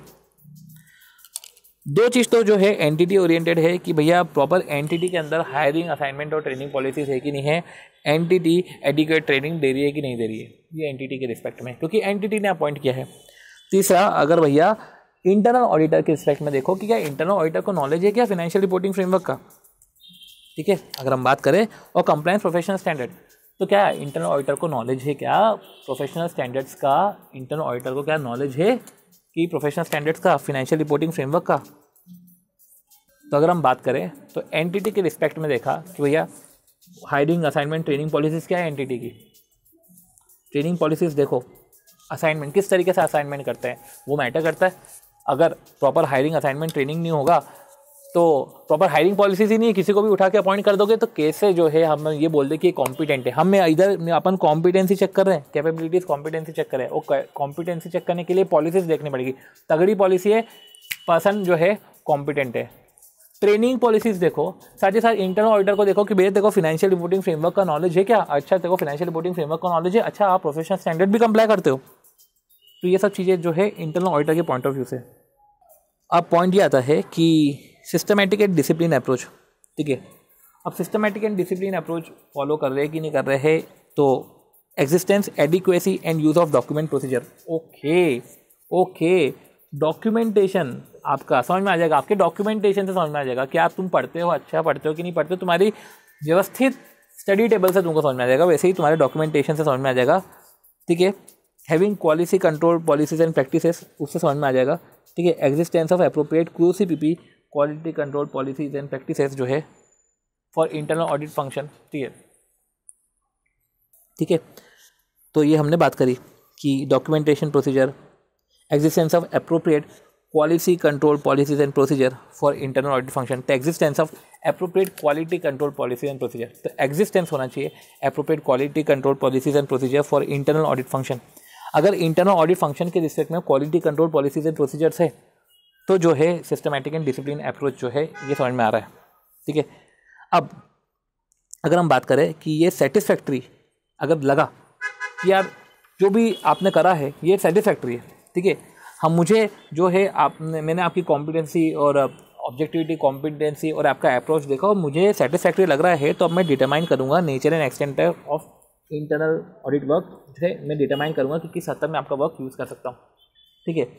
दो चीज़ तो जो है एंटिटी ओरिएंटेड है कि भैया प्रॉपर एंटिटी के अंदर हायरिंग, असाइनमेंट और ट्रेनिंग पॉलिसीज है कि नहीं है, एंटिटी एडिक्वेट ट्रेनिंग दे रही है कि नहीं दे रही है, ये एंटिटी के रिस्पेक्ट में, क्योंकि एंटिटी ने अपॉइंट किया है। तीसरा, अगर भैया इंटरनल ऑडिटर के रिस्पेक्ट में देखो कि क्या इंटरनल ऑडिटर को नॉलेज है क्या फिनेंशियल रिपोर्टिंग फ्रेमवर्क का, ठीक है। अगर हम बात करें और कंप्लायंस प्रोफेशनल स्टैंडर्ड, तो क्या इंटरनल ऑडिटर को नॉलेज है क्या प्रोफेशनल स्टैंडर्ड्स का, इंटरनल ऑडिटर को क्या नॉलेज है कि प्रोफेशनल स्टैंडर्ड्स का, फिनेंशियल रिपोर्टिंग फ्रेमवर्क का। तो अगर हम बात करें तो एंटिटी के रिस्पेक्ट में देखा कि भैया हायरिंग, असाइनमेंट, ट्रेनिंग पॉलिसीज़ क्या है एंटिटी की। ट्रेनिंग पॉलिसीज़ देखो, असाइनमेंट किस तरीके से असाइनमेंट करते हैं वो मैटर करता है। अगर प्रॉपर हायरिंग, असाइनमेंट, ट्रेनिंग नहीं होगा तो प्रॉपर हायरिंग पॉलिसीज ही नहीं है, किसी को भी उठा के अपॉइंट कर दोगे तो कैसे जो है हम ये बोल दे कि कॉम्पिटेंट है। हम इधर अपन कॉम्पिटेंसी चेक कर रहे हैं, कैपेबिलिटीज कॉम्पिटेंसी चेक कर रहे हैं, वो कॉम्पिटेंसी चेक करने के लिए पॉलिसीज देखनी पड़ेगी। तगड़ी पॉलिसी है, पर्सन जो है कॉम्पिटेंट है, ट्रेनिंग पॉलिसीज देखो, साथ ही साथ इंटरनल ऑडिटर को देखो कि भैया देखो फाइनेंशियल रिपोर्टिंग फ्रेमवर्क का नॉलेज है क्या, अच्छा देखो फाइनेंशियल रिपोर्टिंग फ्रेमवर्क का नॉलेज है, अच्छा आप प्रोफेशनल स्टैंडर्ड भी कंप्लाई करते हो। तो ये सब चीज़ें जो है इंटरनल ऑडिटर के पॉइंट ऑफ व्यू से। अब पॉइंट ये आता है कि सिस्टमैटिक एंड डिसिप्लिन अप्रोच, ठीक है। अब systematic and discipline approach follow कर रहे हैं कि नहीं कर रहे हैं, तो existence, adequacy and use of document procedure. Okay okay documentation आपका समझ में आ जाएगा, आपके डॉक्यूमेंटेशन से समझ में आ जाएगा कि आप तुम पढ़ते हो, अच्छा पढ़ते हो कि नहीं पढ़ते हो, तुम्हारी व्यवस्थित स्टडी टेबल से तुमको समझ में आ जाएगा, वैसे ही तुम्हारे डॉक्यूमेंटेशन से समझ में आ जाएगा, ठीक है। Having policy control policies and practices, उससे समझ में आ जाएगा, ठीक है। Existence of appropriate QCPP, quality control policies and practices जो है फॉर इंटरनल ऑडिट फंक्शन, ठीक है ठीक है। तो ये हमने बात करी कि documentation procedure, existence of appropriate quality control policies and procedure for internal audit function, तो existence of appropriate quality control policy and procedure, तो एग्जिस्टेंस होना चाहिए appropriate quality control policies and procedure for internal audit function. अगर इंटरनल ऑडिट फंक्शन के रिस्पेक्ट में quality control policies and procedures है तो जो है सिस्टमैटिक एंड डिसिप्लिन अप्रोच जो है ये समझ में आ रहा है, ठीक है। अब अगर हम बात करें कि ये सेटिस्फैक्ट्री अगर लगा कि यार जो भी आपने करा है ये सेटिस्फैक्ट्री है, ठीक है, हम मुझे जो है आपने मैंने आपकी कॉम्पिटेंसी और ऑब्जेक्टिविटी कॉम्पिटेंसी और आपका अप्रोच देखा और मुझे सेटिस्फैक्ट्री लग रहा है, तो अब मैं डिटरमाइन करूँगा nature and extent of internal audit work जो है मैं डिटरमाइन करूँगा कि किस हद तक मैं आपका वर्क यूज़ कर सकता हूँ, ठीक है।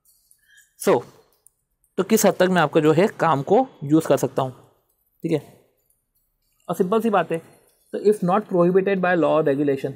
सो so, तो किस हद तक मैं आपका जो है काम को यूज़ कर सकता हूँ, ठीक है। और सिंपल सी बात है, तो if not prohibited by law और रेगुलेशन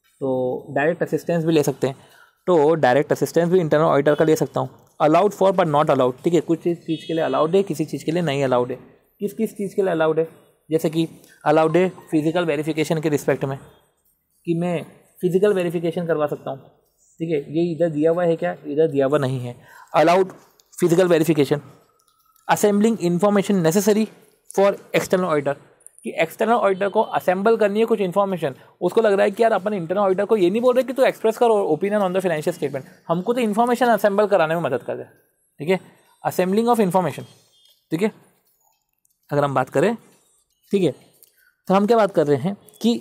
तो डायरेक्ट असिस्टेंस भी ले सकते हैं, तो डायरेक्ट असिस्टेंस भी इंटरनल ऑडिटर का ले सकता हूँ। Allowed for but not allowed, ठीक है, कुछ चीज़ के लिए अलाउड है, किसी चीज़ के लिए नहीं अलाउड है। किस किस चीज़ के लिए अलाउड है, जैसे कि अलाउड है फिजिकल वेरिफिकेशन के रिस्पेक्ट में कि मैं फिजिकल वेरिफिकेशन करवा सकता हूँ, ठीक है, ये इधर दिया हुआ है क्या, इधर दिया हुआ नहीं है। Allowed physical verification. Assembling information necessary for external auditor, कि एक्सटर्नल ऑडिटर को असेंबल करनी है कुछ इन्फॉर्मेशन, उसको लग रहा है कि यार अपन इंटरनल ऑडिटर को ये नहीं बोल रहे कि तू एक्सप्रेस कर opinion on the financial statement, हमको तो इन्फॉर्मेशन असेंबल कराने में मदद कर दे, ठीक है। असेंबलिंग ऑफ इन्फॉर्मेशन, ठीक है, अगर हम बात करें, ठीक है, तो हम क्या बात कर रहे हैं कि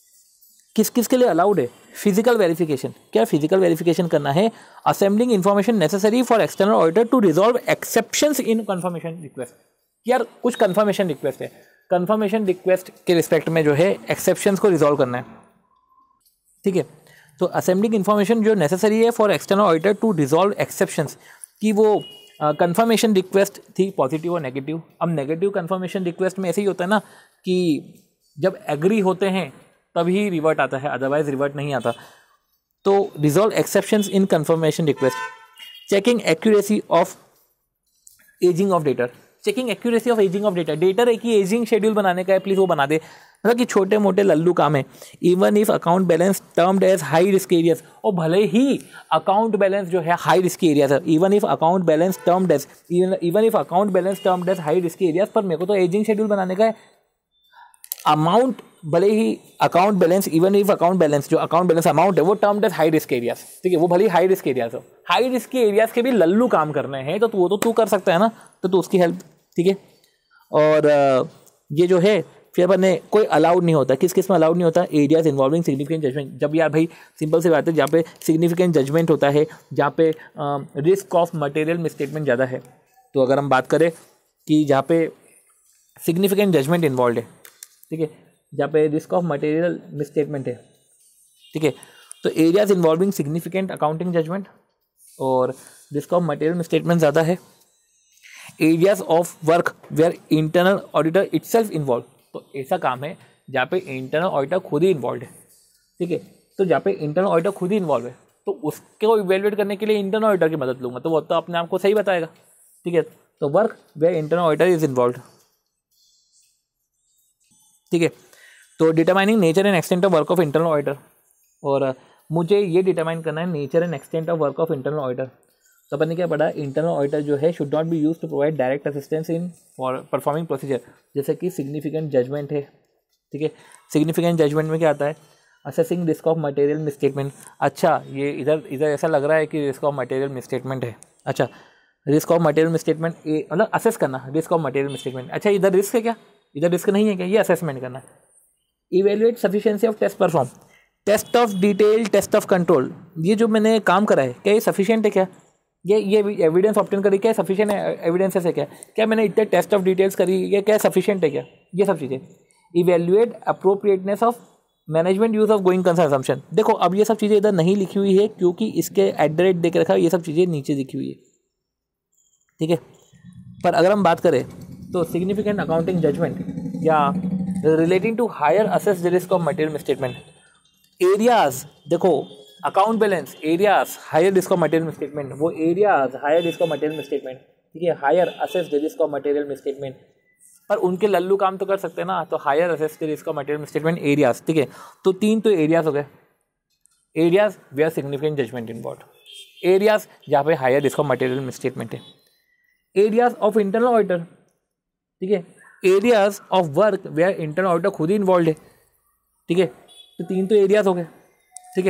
किस किस के लिए अलाउड है फिजिकल वेरिफिकेशन। क्या फिजिकल वेरिफिकेशन करना है? Assembling information necessary for external auditor to resolve exceptions in confirmation request. यार कुछ कंफर्मेशन रिक्वेस्ट है, कंफर्मेशन रिक्वेस्ट के रिस्पेक्ट में जो है एक्सेप्शंस को रिजॉल्व करना है, ठीक है। तो असेंबलिंग इन्फॉर्मेशन जो नेसेसरी है for external auditor to resolve exceptions, कि वो कंफर्मेशन रिक्वेस्ट थी पॉजिटिव और नेगेटिव। अब नेगेटिव कंफर्मेशन रिक्वेस्ट में ऐसे ही होता है ना कि जब एग्री होते हैं तभी रिवर्ट आता है, अदरवाइज रिवर्ट नहीं आता। तो resolve exceptions in confirmation request. Checking accuracy of ageing of debtor, checking accuracy of ageing of data, debtor एक ही एजिंग शेड्यूल बनाने का है, प्लीज वो बना दे, मतलब कि छोटे मोटे लल्लू काम है। Even if account balance termed as high risk areas, और भले ही अकाउंट बैलेंस जो है हाई रिस्क एरियाज है, even if account balance termed as even if account balance termed as high risk areas, पर मेरे को तो एजिंग शेड्यूल बनाने का है। अमाउंट भले ही account balance, even if account balance जो अकाउंट बैलेंस अमाउंट है वो termed as high risk areas, ठीक है, वो भले ही हाई रिस्क एरियाज हो, हाई रिस्क के एरियाज के भी लल्लू काम करने हैं, तो वो तो तू कर सकता है ना, तो तू उसकी हेल्प, ठीक है। और ये जो है फिर अपन ने कोई अलाउड नहीं होता, किस किस में अलाउड नहीं होता? Areas involving significant judgement. जब यार भाई सिंपल सी बात है, जहाँ पे सिग्निफिकेंट जजमेंट होता है, जहाँ पे रिस्क ऑफ मटेरियल मिसस्टेटमेंट ज़्यादा है, तो अगर हम बात करें कि जहाँ पे सिग्निफिकेंट जजमेंट इन्वॉल्व है, ठीक है, जहाँ पे रिस्क ऑफ मटेरियल मिसस्टेटमेंट है, ठीक है, तो areas involving significant accounting judgement और रिस्क ऑफ मटेरियल मिसस्टेटमेंट ज़्यादा है। Areas of work where internal auditor itself involve, तो ऐसा काम है जहाँ पे इंटरनल ऑडिटर खुद ही इन्वॉल्व है, ठीक है। तो जहाँ पे इंटरनल ऑडिटर खुद ही इन्वॉल्व है, तो उसको इवेल्युएट करने के लिए इंटरनल ऑडिटर की मदद लूँगा, तो वो तो अपने आप को सही बताएगा, ठीक है। तो work where internal auditor is involve, ठीक है। तो determining nature and extent of work of internal auditor, और मुझे ये डिटरमाइन करना है nature and extent of work of internal auditor. तो अपन ने क्या पढ़ा? इंटरनल ऑडिटर जो है should not be use to provide direct assistance in for performing procedure, जैसे कि सिग्निफिकेंट जजमेंट है, ठीक है। सिग्निफिकेंट जजमेंट में क्या आता है? Assessing risk of material misstatement. अच्छा, ये इधर इधर ऐसा लग रहा है कि रिस्क ऑफ मटेरियल मिसस्टेटमेंट है, अच्छा, रिस्क ऑफ मटेरियल स्टेटमेंट मतलब असेस करना रिस्क ऑफ मटेरियल स्टेटमेंट। अच्छा इधर रिस्क है क्या, इधर रिस्क नहीं है क्या, ये असेसमेंट करना। Evaluate sufficiency of test perform, test of detail, test of control, ये जो मैंने काम करा है क्या ये सफिशिएंट है क्या, ये ये एविडेंस ऑब्टेन करी क्या सफिशिएंट एविडेंसेस है क्या, क्या मैंने इतने टेस्ट ऑफ डिटेल्स करी ये क्या सफिशिएंट है क्या, ये सब चीज़ें। Evaluate appropriateness of management use of going concern assumption. देखो अब ये सब चीज़ें इधर नहीं लिखी हुई है क्योंकि इसके एट द रेट देख रखा है, ये सब चीज़ें नीचे लिखी हुई है, ठीक है। पर अगर हम बात करें तो सिग्निफिकेंट अकाउंटिंग जजमेंट या relating to higher assessed risk of material statement areas, देखो account balance areas higher risk of material statement, वो areas higher risk of material statement, ठीक है, higher assessed risk of material statement. पर उनके लल्लू काम तो कर सकते हैं ना, तो higher assessed risk of material statement areas, ठीक है। तो तीन तो एरियाज हो गए, areas where significant judgement involve, areas जहाँ पे higher risk of material statement है। एरियाज ऑफ इंटरनल ऑडिटर, ठीक है, areas of work where internal auditor खुद ही इन्वॉल्व है, ठीक है। तो तीन तो एरियाज हो गए, ठीक है,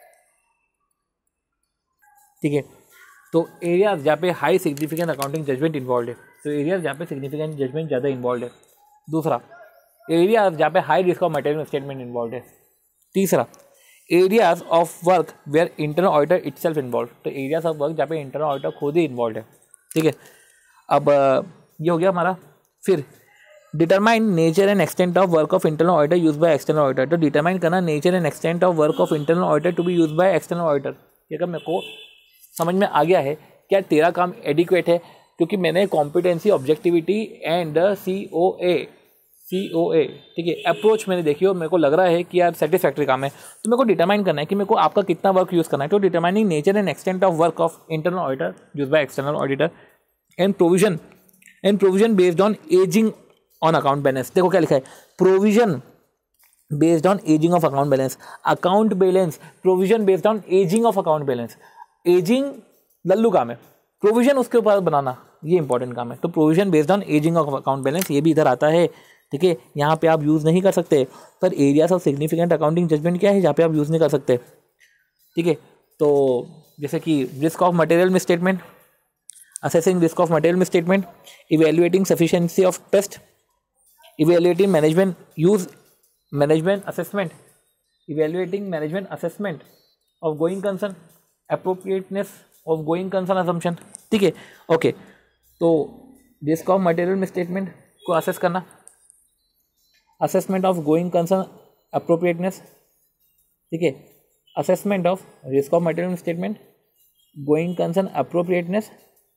ठीक है। तो एरियाज जहाँ पे high significant accounting judgement involve है, तो एरियाज जहाँ पे सिग्निफिकेंट जजमेंट ज़्यादा इन्वॉल्व है। दूसरा एरियाज जहाँ पे high risk of material statement involve है। तीसरा areas of work where internal auditor itself involve, तो एरियाज ऑफ वर्क जहाँ पे इंटरनल ऑडिटर खुद ही इन्वॉल्व है, ठीक है। अब ये हो गया हमारा। फिर determine nature and extent of work of internal auditor use by external auditor, तो डिटरमाइन करना nature and extent of work of internal auditor to be use by external auditor. ये अगर मेरे को समझ में आ गया है क्या तेरा काम एडिक्वेट है, क्योंकि मैंने competency objectivity and C O A C O A ठीक है अप्रोच मैंने देखी और मेरे को लग रहा है कि यार सेटिस्फैक्ट्री काम है, तो मेरे को डिटरमाइन करना है कि मेरे को आपका कितना वर्क यूज़ करना है। तो determining nature and extent of work of internal auditor use by external auditor and provision and provision based on ageing on account balance. देखो क्या लिखा है, provision based on ageing of account balance, account balance provision based on ageing of account balance. Ageing लल्लू काम है, प्रोविजन उसके ऊपर बनाना ये इंपॉर्टेंट काम है। तो provision based on ageing of account balance ये भी इधर आता है, ठीक है। यहाँ पे आप यूज़ नहीं कर सकते, पर areas of significant accounting judgement क्या है जहाँ पे आप यूज़ नहीं कर सकते, ठीक है। तो जैसे कि risk of material misstatement, assessing risk of material misstatement, evaluating sufficiency of test, evaluating management use management assessment, evaluating management assessment of going concern, appropriateness of going concern assumption, ठीक है। ओके, तो रिस्क ऑफ मटेरियल मिसस्टेटमेंट को असेस करना, assessment of going concern appropriateness, ठीक है, assessment of risk of material misstatement, going concern appropriateness,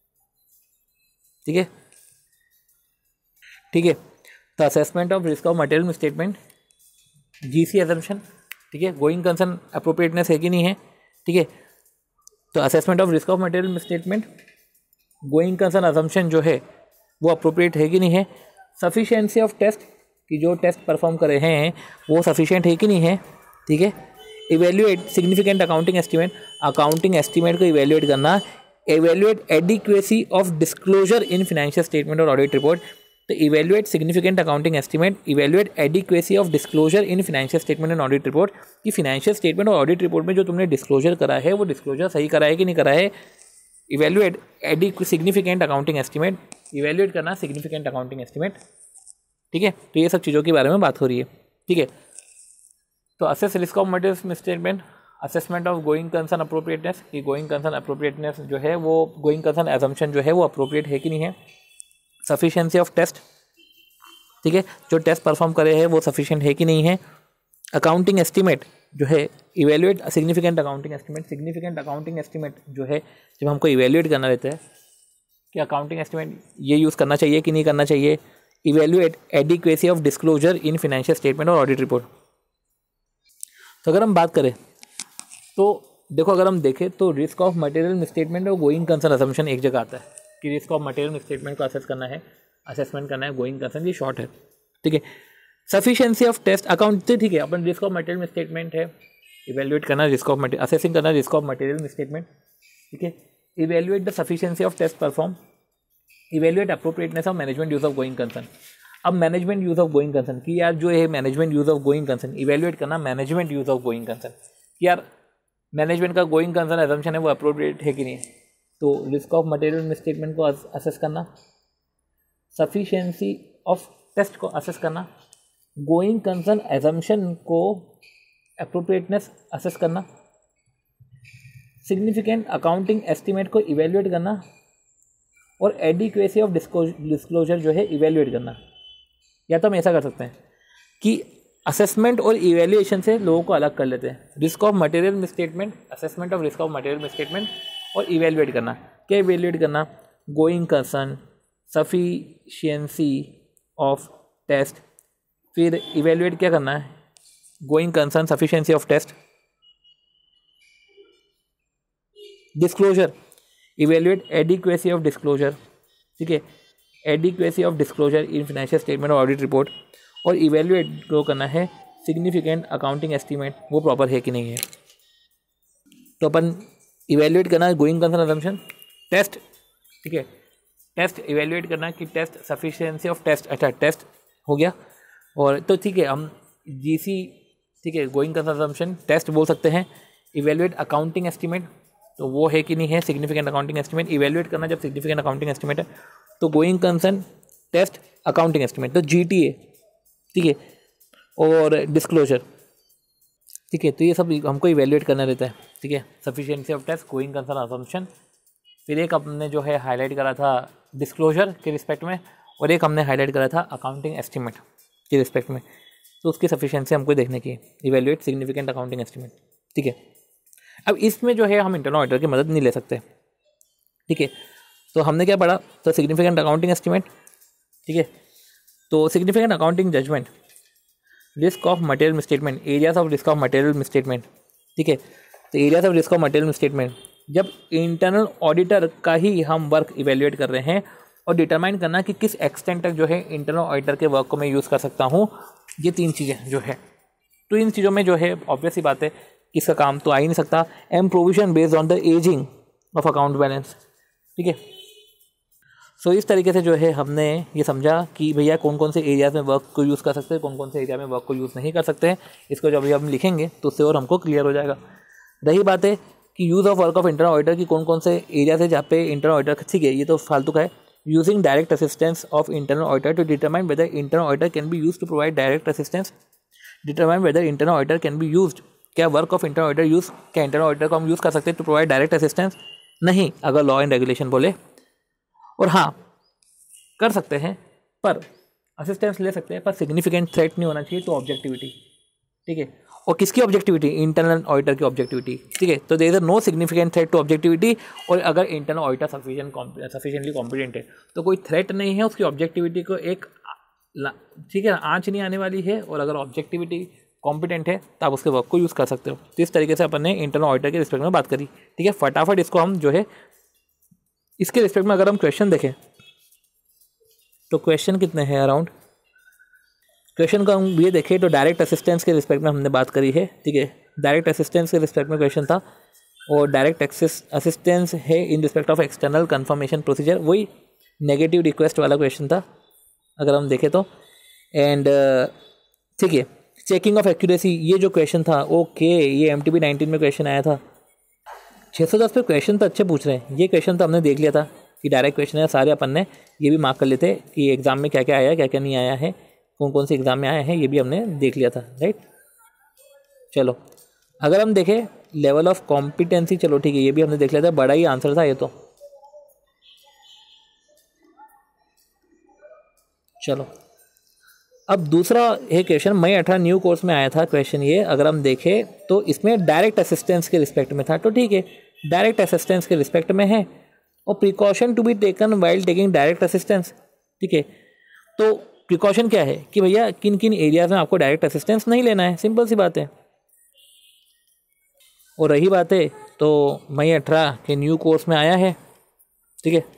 ठीक है, ठीक है। तो assessment of risk of material misstatement, GC assumption, ठीक है, गोइंग कंसर्न अप्रोप्रिएटनेस है कि नहीं है, ठीक है। तो assessment of risk of material misstatement, going concern assumption जो है वो अप्रोप्रिएट है कि नहीं है, सफिशिएंसी ऑफ टेस्ट कि जो टेस्ट परफॉर्म कर रहे हैं वो सफिशिएंट है कि नहीं है, ठीक है। Evaluate significant accounting estimate, accounting estimate को इवेल्युएट करना, evaluate adequacy of disclosure in financial statement और ऑडिट रिपोर्ट। तो evaluate significant accounting estimate, evaluate adequacy of disclosure in financial statement and audit report, कि फाइनेंशियल स्टेटमेंट और ऑडिट रिपोर्ट में जो तुमने डिस्क्लोजर करा है वो डिस्क्लोजर सही करा है कि नहीं करा है। इवेल्युएट एडिक सिग्निफिकेंट अकाउंटिंग एस्टीमेट, इवेल्युएट करना सिग्निफिकेंट अकाउंटिंग एस्टीमेट, ठीक है। तो ये सब चीज़ों के बारे में बात हो रही है, ठीक है। तो assess risk of material misstatement, assessment of going concern appropriateness, कि गोइंग कंसर्न अप्रोप्रिएटनेस जो है वो गोइंग कंसर्न असम्पशन जो है वो अप्रोप्रिएट है कि नहीं है, सफिशिएंसी ऑफ टेस्ट, ठीक है, जो टेस्ट परफॉर्म करे हैं वो सफिशिएंट है कि नहीं है। अकाउंटिंग एस्टीमेट जो है, evaluate significant accounting estimate, significant accounting estimate जो है जब हमको इवेल्युएट करना रहता है कि अकाउंटिंग एस्टीमेट ये यूज़ करना चाहिए कि नहीं करना चाहिए। Evaluate adequacy of disclosure in financial statement और ऑडिट रिपोर्ट। तो अगर हम बात करें तो देखो, अगर हम देखें तो रिस्क ऑफ मटेरियल मिसस्टेटमेंट और गोइंग कंसर्न असम्पशन एक जगह आता है कि रिस्क ऑफ मटेरियल मिसस्टेटमेंट को असेस करना है, असेसमेंट करना है, गोइंग कंसर्न ये शॉर्ट है, ठीक है। सफिशिएंसी ऑफ टेस्ट अकाउंट, ठीक है, अपन रिस्क ऑफ मटेरियल मिसस्टेटमेंट है, इवेल्युएट करना रिस्क ऑफ मटेरियल, असेसिंग करना रिस्क ऑफ मटेरियल मिसस्टेटमेंट, ठीक है। Evaluate the sufficiency of test perform, evaluate appropriateness of management use of going concern. अब management use of going concern कि यार जो है management use of going concern, evaluate करना management use of going concern कि यार मैनेजमेंट का गोइंग कंसर्न असम्पशन है वो अप्रोप्रिएट है कि नहीं है, तो रिस्क ऑफ मटेरियल मिसस्टेटमेंट को असेस करना, सफिशिएंसी ऑफ टेस्ट को असेस करना, गोइंग कंसर्न एजम्पशन को एप्रोप्रिएटनेस असेस करना, सिग्निफिकेंट अकाउंटिंग एस्टीमेट को इवेल्युएट करना और एडिक्वेसी ऑफ डिस्क्लोजर जो है इवेल्युएट करना। या तो हम ऐसा कर सकते हैं कि असेसमेंट और इवेल्युएशन से लोगों को अलग कर लेते हैं। Risk of material misstatement, assessment of risk of material misstatement और इवेल्युएट करना। क्या इवेल्युएट करना? Going concern, sufficiency of test. फिर इवेल्युएट क्या करना है? Going concern, sufficiency of test, disclosure, evaluate adequacy of disclosure, ठीक है, adequacy of disclosure in financial statement और ऑडिट रिपोर्ट, और इवेल्युएट को करना है सिग्निफिकेंट अकाउंटिंग एस्टीमेट वो प्रॉपर है कि नहीं है। तो अपन इवेल्युएट करना है गोइंग कंसर्न असम्पशन, टेस्ट, ठीक है, टेस्ट इवेल्युएट करना कि टेस्ट सफिशिएंसी ऑफ टेस्ट, अच्छा टेस्ट हो गया। और तो ठीक है, हम जीसी, ठीक है, गोइंग कंसर्न असम्पशन टेस्ट बोल सकते हैं। इवेल्युएट अकाउंटिंग एस्टीमेट, तो वो है कि नहीं है सिग्निफिकेंट अकाउंटिंग एस्टीमेट। इवेल्युएट करना जब सिग्निफिकेंट अकाउंटिंग एस्टीमेट है तो going concern, test, accounting estimate, तो जीटीए, ठीक है, और डिस्क्लोजर, ठीक है। तो ये सब हमको इवेल्युएट करना रहता है, ठीक है। Sufficiency of test, going concern assumption, फिर एक हमने जो है हाईलाइट करा था डिस्क्लोजर के रिस्पेक्ट में, और एक हमने हाईलाइट करा था अकाउंटिंग एस्टीमेट के रिस्पेक्ट में। तो उसकी सफिशिएंसी हमको देखने की, इवेल्युएट सिग्निफिकेंट अकाउंटिंग एस्टीमेट, ठीक है। अब इसमें जो है हम इंटरनल ऑडिटर की मदद नहीं ले सकते, ठीक है। तो हमने क्या पढ़ा? तो सिग्निफिकेंट अकाउंटिंग एस्टीमेट, ठीक है। तो significant accounting judgement, risk of material misstatement, areas of risk of material misstatement, ठीक है। तो areas of risk of material misstatement, जब इंटरनल ऑडिटर का ही हम वर्क इवेल्युएट कर रहे हैं और डिटरमाइन करना कि किस एक्सटेंट तक जो है इंटरनल ऑडिटर के वर्क को मैं यूज़ कर सकता हूँ, ये तीन चीज़ें जो है। तो इन चीज़ों में जो है ऑब्वियस सी बात है किसका काम तो आ ही नहीं सकता। Um provision based on the ageing of account balance, ठीक है। सो so, इस तरीके से जो है हमने ये समझा कि भैया कौन कौन से एरियाज में वर्क को यूज़ कर सकते हैं, कौन कौन से एरिया में वर्क को यूज़ नहीं कर सकते हैं। इसको जब हम लिखेंगे तो उससे और हमको क्लियर हो जाएगा। रही बात है कि use of work of internal auditor की कौन कौन से एरियाज है जहाँ पे इंटरनल ऑडिटर, ठीक है, ये तो फालतू का है। Using direct assistance of internal auditor to determine whether internal auditor can be use to provide direct assistance, determine whether internal auditor can be use, क्या work of internal auditor use, क्या इंटरनल ऑडिटर को हम यूज़ कर सकते हैं टू प्रोवाइड डायरेक्ट असिस्टेंस? नहीं, अगर लॉ एंड रेगुलेशन बोले। और हाँ, कर सकते हैं पर असिस्टेंस ले सकते हैं, पर सिग्निफिकेंट थ्रेट नहीं होना चाहिए, तो ऑब्जेक्टिविटी, ठीक है। और किसकी ऑब्जेक्टिविटी? इंटरनल ऑडिटर की ऑब्जेक्टिविटी, ठीक है। तो there is no significant threat to objectivity. और अगर internal auditor sufficient sufficiently competent है तो कोई थ्रेट नहीं है, उसकी ऑब्जेक्टिविटी को एक, ठीक है, आँच नहीं आने वाली है। और अगर ऑब्जेक्टिविटी कॉम्पिटेंट है तो आप उसके वर्क को यूज़ कर सकते हो। तो इस तरीके से अपन ने इंटरनल ऑडिटर के रिस्पेक्ट में बात करी, ठीक है। फटाफट इसको हम जो है इसके रिस्पेक्ट में अगर हम क्वेश्चन देखें तो क्वेश्चन कितने हैं अराउंड, क्वेश्चन को हम ये देखें तो डायरेक्ट असिस्टेंस के रिस्पेक्ट में हमने बात करी है, ठीक है। डायरेक्ट असिस्टेंस के रिस्पेक्ट में क्वेश्चन था, और डायरेक्ट एक्सेस असिस्टेंस है in respect of external confirmation procedure, वही नेगेटिव रिक्वेस्ट वाला क्वेश्चन था अगर हम देखें तो। एंड ठीक है, चेकिंग ऑफ एक्यूरेसी, ये जो क्वेश्चन था, ओके, ये एम टी बी नाइनटीन में क्वेश्चन आया था। छः सौ दस पे क्वेश्चन तो अच्छे पूछ रहे हैं। ये क्वेश्चन तो हमने देख लिया था कि डायरेक्ट क्वेश्चन है, सारे अपन ने ये भी मार्क कर लेते कि एग्जाम में क्या क्या आया है, क्या क्या नहीं आया है, कौन कौन से एग्जाम में आया है, ये भी हमने देख लिया था, राइट। चलो अगर हम देखें लेवल ऑफ कॉम्पिटेंसी, चलो ठीक है, ये भी हमने देख लिया था, बड़ा ही आंसर था ये तो। चलो अब दूसरा है क्वेश्चन, मई अठारह न्यू कोर्स में आया था क्वेश्चन ये। अगर हम देखें तो इसमें डायरेक्ट असिस्टेंस के रिस्पेक्ट में था, तो ठीक है, डायरेक्ट असिस्टेंस के रिस्पेक्ट में है। और precaution to be taken while taking direct assistance, ठीक है। तो प्रिकॉशन क्या है कि भैया किन किन एरियाज में आपको डायरेक्ट असिस्टेंस नहीं लेना है, सिंपल सी बात है। और रही बात है तो मई अठारह के न्यू कोर्स में आया है, ठीक है।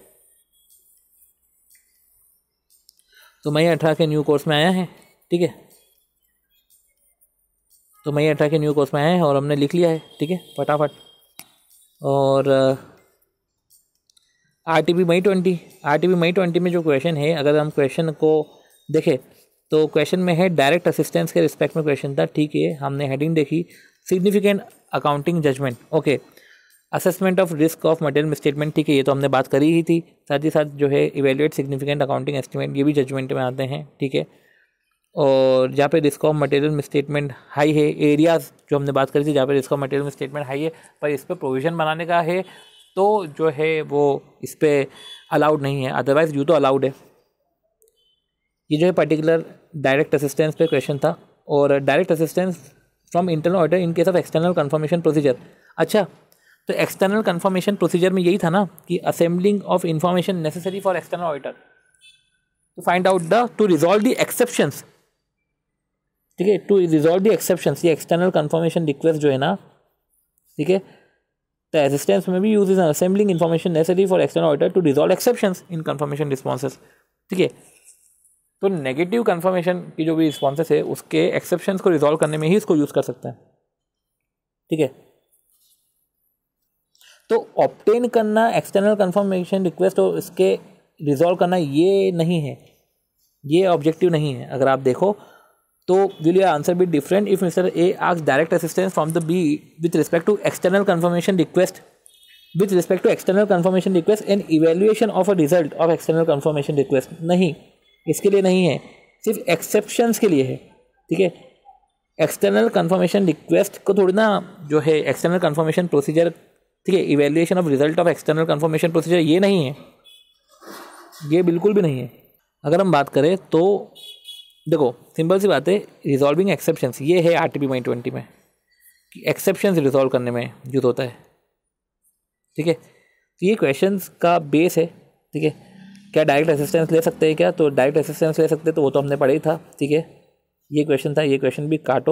तो मई अठारह के न्यू कोर्स में आया है, ठीक है। तो मई अठारह के न्यू कोर्स में आया है और हमने लिख लिया है, ठीक है, फटाफट। और R T B May twenty, R T B May twenty में जो क्वेश्चन है, अगर हम क्वेश्चन को देखें तो क्वेश्चन में है डायरेक्ट असिस्टेंस के रिस्पेक्ट में क्वेश्चन था, ठीक है। हमने हेडिंग देखी significant accounting judgement, okay. Assessment of risk of material misstatement, ठीक है, ये तो हमने बात करी ही थी। साथ ही साथ जो है इवेल्युएट सिग्निफिकेंट अकाउंटिंग एस्टिमेट, ये भी जजमेंट में आते हैं, ठीक है। और जहाँ पे risk of material misstatement high है, एरियाज जो हमने बात करी थी जहाँ पे risk of material misstatement high है पर इस पर प्रोविजन बनाने का है तो जो है वो इस पर अलाउड नहीं है, अदरवाइज यू तो अलाउड है। ये जो है पर्टिकुलर डायरेक्ट असिस्टेंस पे क्वेश्चन था। और direct assistance from internal auditor in case of external confirmation procedure. अच्छा, तो एक्सटर्नल कंफर्मेशन प्रोसीजर में यही था ना कि assembling of information necessary for external auditor to find out the to resolve the exceptions, ठीक है, टू रिजॉल्व द एक्सेप्शंस। ये एक्सटर्नल कंफर्मेशन रिक्वेस्ट जो है ना, ठीक है, द असिस्टेंस में भी use is assembling information necessary for external auditor to resolve exceptions in confirmation responses, ठीक है। तो नेगेटिव कंफर्मेशन की जो भी रिस्पॉन्सेस है उसके एक्सेप्शंस को रिजॉल्व करने में ही इसको यूज कर सकते हैं, ठीक है। तो ऑब्टेन करना एक्सटर्नल कंफर्मेशन रिक्वेस्ट और इसके रिजॉल्व करना ये नहीं है, ये ऑब्जेक्टिव नहीं है। अगर आप देखो तो will your answer be different if mister A asks direct assistance from the B with respect to external confirmation request with respect to external confirmation request and evaluation of a result of external confirmation request. नहीं, इसके लिए नहीं है, सिर्फ एक्सेप्शंस के लिए है, ठीक है। एक्सटर्नल कंफर्मेशन रिक्वेस्ट को थोड़ी ना जो है एक्सटर्नल कंफर्मेशन प्रोसीजर, ठीक है, evaluation of result of external confirmation procedure ये नहीं है, ये बिल्कुल भी नहीं है। अगर हम बात करें तो देखो सिंपल सी बात है, रिजॉल्विंग एक्सेप्शंस ये है आरटीपी वन ट्वेंटी में कि एक्सेप्शंस रिजॉल्व करने में यूज होता है, ठीक है। तो ये क्वेश्चंस का बेस है, ठीक है। क्या डायरेक्ट असिस्टेंस ले सकते हैं क्या? तो डायरेक्ट असिस्टेंस ले सकते तो वो तो हमने पढ़ा ही था, ठीक है। ये क्वेश्चन था, ये क्वेश्चन भी काटो।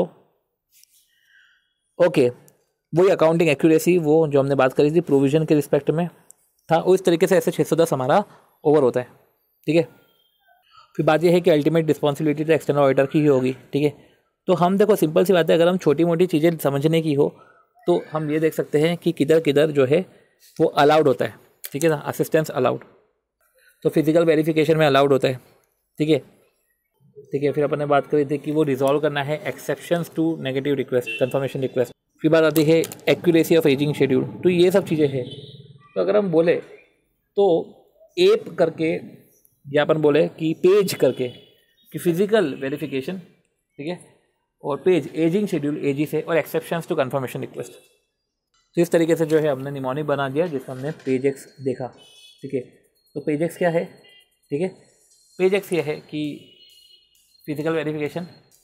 ओके, वही अकाउंटिंग एक्यूरेसी वो जो हमने बात करी थी प्रोविजन के रिस्पेक्ट में था, उस तरीके से ऐसे छः सौ दस हमारा ओवर होता है, ठीक है। फिर बात यह है कि अल्टीमेट रिस्पॉन्सिबिलिटी तो एक्सटर्नल ऑडिटर की ही होगी, ठीक है। तो हम देखो सिंपल सी बात है, अगर हम छोटी मोटी चीज़ें समझने की हो तो हम ये देख सकते हैं कि किधर किधर जो है वो अलाउड होता है, ठीक है ना, असिस्टेंस अलाउड। तो फिजिकल वेरिफिकेशन में अलाउड होता है, ठीक है, ठीक है। फिर अपन ने बात करी थी कि वो रिजॉल्व करना है exceptions to negative request, confirmation request. फिर बात आती है एक्यूरेसी ऑफ एजिंग शेड्यूल, तो ये सब चीज़ें हैं। तो अगर हम बोले तो एप करके या अपन बोले कि पेज करके कि फिजिकल वेरिफिकेशन, ठीक है, और पेज एजिंग शेड्यूल एजी से और एक्सेप्शंस टू कंफर्मेशन रिक्वेस्ट। तो इस तरीके से जो है हमने निमोनिक बना दिया जिसमें हमने पेजेक्स देखा, ठीक है। तो पेजेक्स क्या है, ठीक है, पेजेक्स ये है कि फिजिकल वेरिफिकेशन,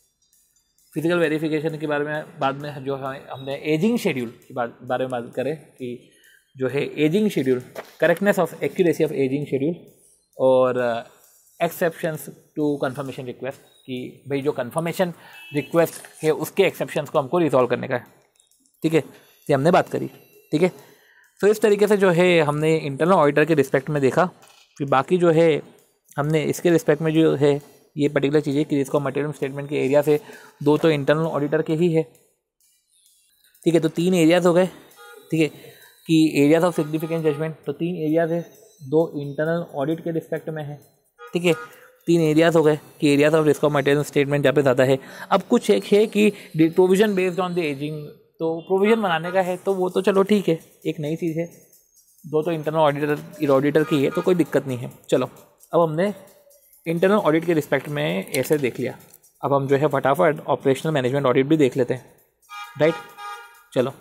फिजिकल वेरिफिकेशन के बारे में बाद में जो है हमने एजिंग शेड्यूल के बारे में बात करें कि जो है ageing schedule, correctness of accuracy of ageing schedule और एक्सेप्शंस टू कंफर्मेशन रिक्वेस्ट कि भाई जो कंफर्मेशन रिक्वेस्ट है उसके एक्सेप्शंस को हमको रिजॉल्व करने का है, ठीक है। ये हमने बात करी, ठीक है। तो इस तरीके से जो है हमने इंटरनल ऑडिटर के रिस्पेक्ट में देखा। फिर बाकी जो है हमने इसके रिस्पेक्ट में जो है ये पर्टिकुलर चीज़ें कि इसको मटेरियल स्टेटमेंट के एरिया से दो तो इंटरनल ऑडिटर के ही है, ठीक है। तो तीन एरियाज हो गए, ठीक है, कि एरियाज ऑफ सिग्निफिकेंट जजमेंट, तो तीन एरियाज है, दो इंटरनल ऑडिट के रिस्पेक्ट में है, ठीक है। तीन एरियाज हो गए कि areas of risk of material statement जहाँ पे ज़्यादा है। अब कुछ एक है कि provision based on the ageing, तो प्रोविजन बनाने का है तो वो तो चलो ठीक है, एक नई चीज़ है। दो तो इंटरनल ऑडिटर ऑडिटर की है तो कोई दिक्कत नहीं है। चलो अब हमने इंटरनल ऑडिट के रिस्पेक्ट में ऐसे देख लिया, अब हम जो है फटाफट ऑपरेशनल मैनेजमेंट ऑडिट भी देख लेते हैं, राइट। चलो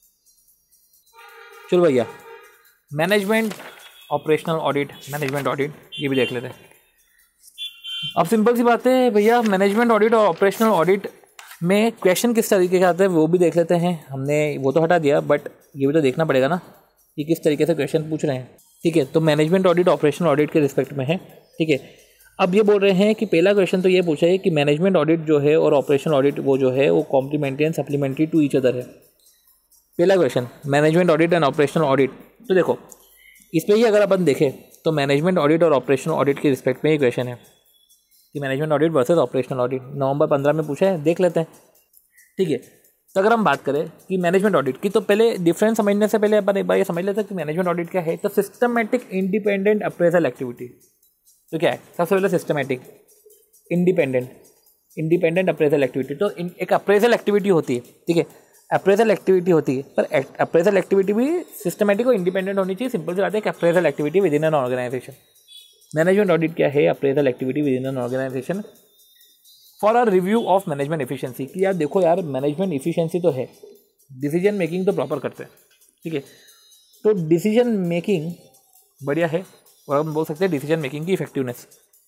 चलो भैया, management operational audit, management audit ये भी देख लेते हैं। अब सिंपल सी बात है भैया, मैनेजमेंट ऑडिट और ऑपरेशनल ऑडिट में क्वेश्चन किस तरीके के आते हैं वो भी देख लेते हैं। हमने वो तो हटा दिया, बट ये भी तो देखना पड़ेगा ना कि किस तरीके से क्वेश्चन पूछ रहे हैं, ठीक है। तो मैनेजमेंट ऑडिट ऑपरेशनल ऑडिट के रिस्पेक्ट में है, ठीक है। अब ये बोल रहे हैं कि पहला क्वेश्चन तो ये पूछा है कि मैनेजमेंट ऑडिट जो है और ऑपरेशनल ऑडिट वो जो है वो complementary and supplementary to each other है। पहला question management audit and operational audit, तो देखो इस पर ही अगर अपन देखें तो मैनेजमेंट ऑडिट और ऑपरेशनल ऑडिट के रिस्पेक्ट में ये क्वेश्चन है कि management audit versus operational audit, नवंबर पंद्रह में पूछा है, देख लेते हैं, ठीक है। तो अगर हम बात करें कि मैनेजमेंट ऑडिट की, तो पहले डिफरेंस समझने से पहले अपन एक बार ये समझ लेते हैं कि मैनेजमेंट ऑडिट क्या है। तो सिस्टमैटिक इंडिपेंडेंट अप्रेजल एक्टिविटी, तो क्या है, सबसे पहले systematic independent independent appraisal activity, तो एक अप्रेजल एक्टिविटी होती है, ठीक है। अप्रेजल एक्टिविटी होती है, पर अप्रेजल एक्टिविटी भी सिस्टमेटिक और इंडिपेंडेंट होनी चाहिए। सिंपल सी बात है कि appraisal activity within an organisation. Management audit क्या है? Appraisal activity within an organisation for a review of management efficiency. कि यार देखो यार, मैनेजमेंट एफिशिएंसी तो है, डिसीजन मेकिंग तो प्रॉपर करते हैं, ठीक है, तो डिसीजन मेकिंग बढ़िया है, और हम बोल सकते हैं डिसीजन मेकिंग की इफेक्टिवनेस।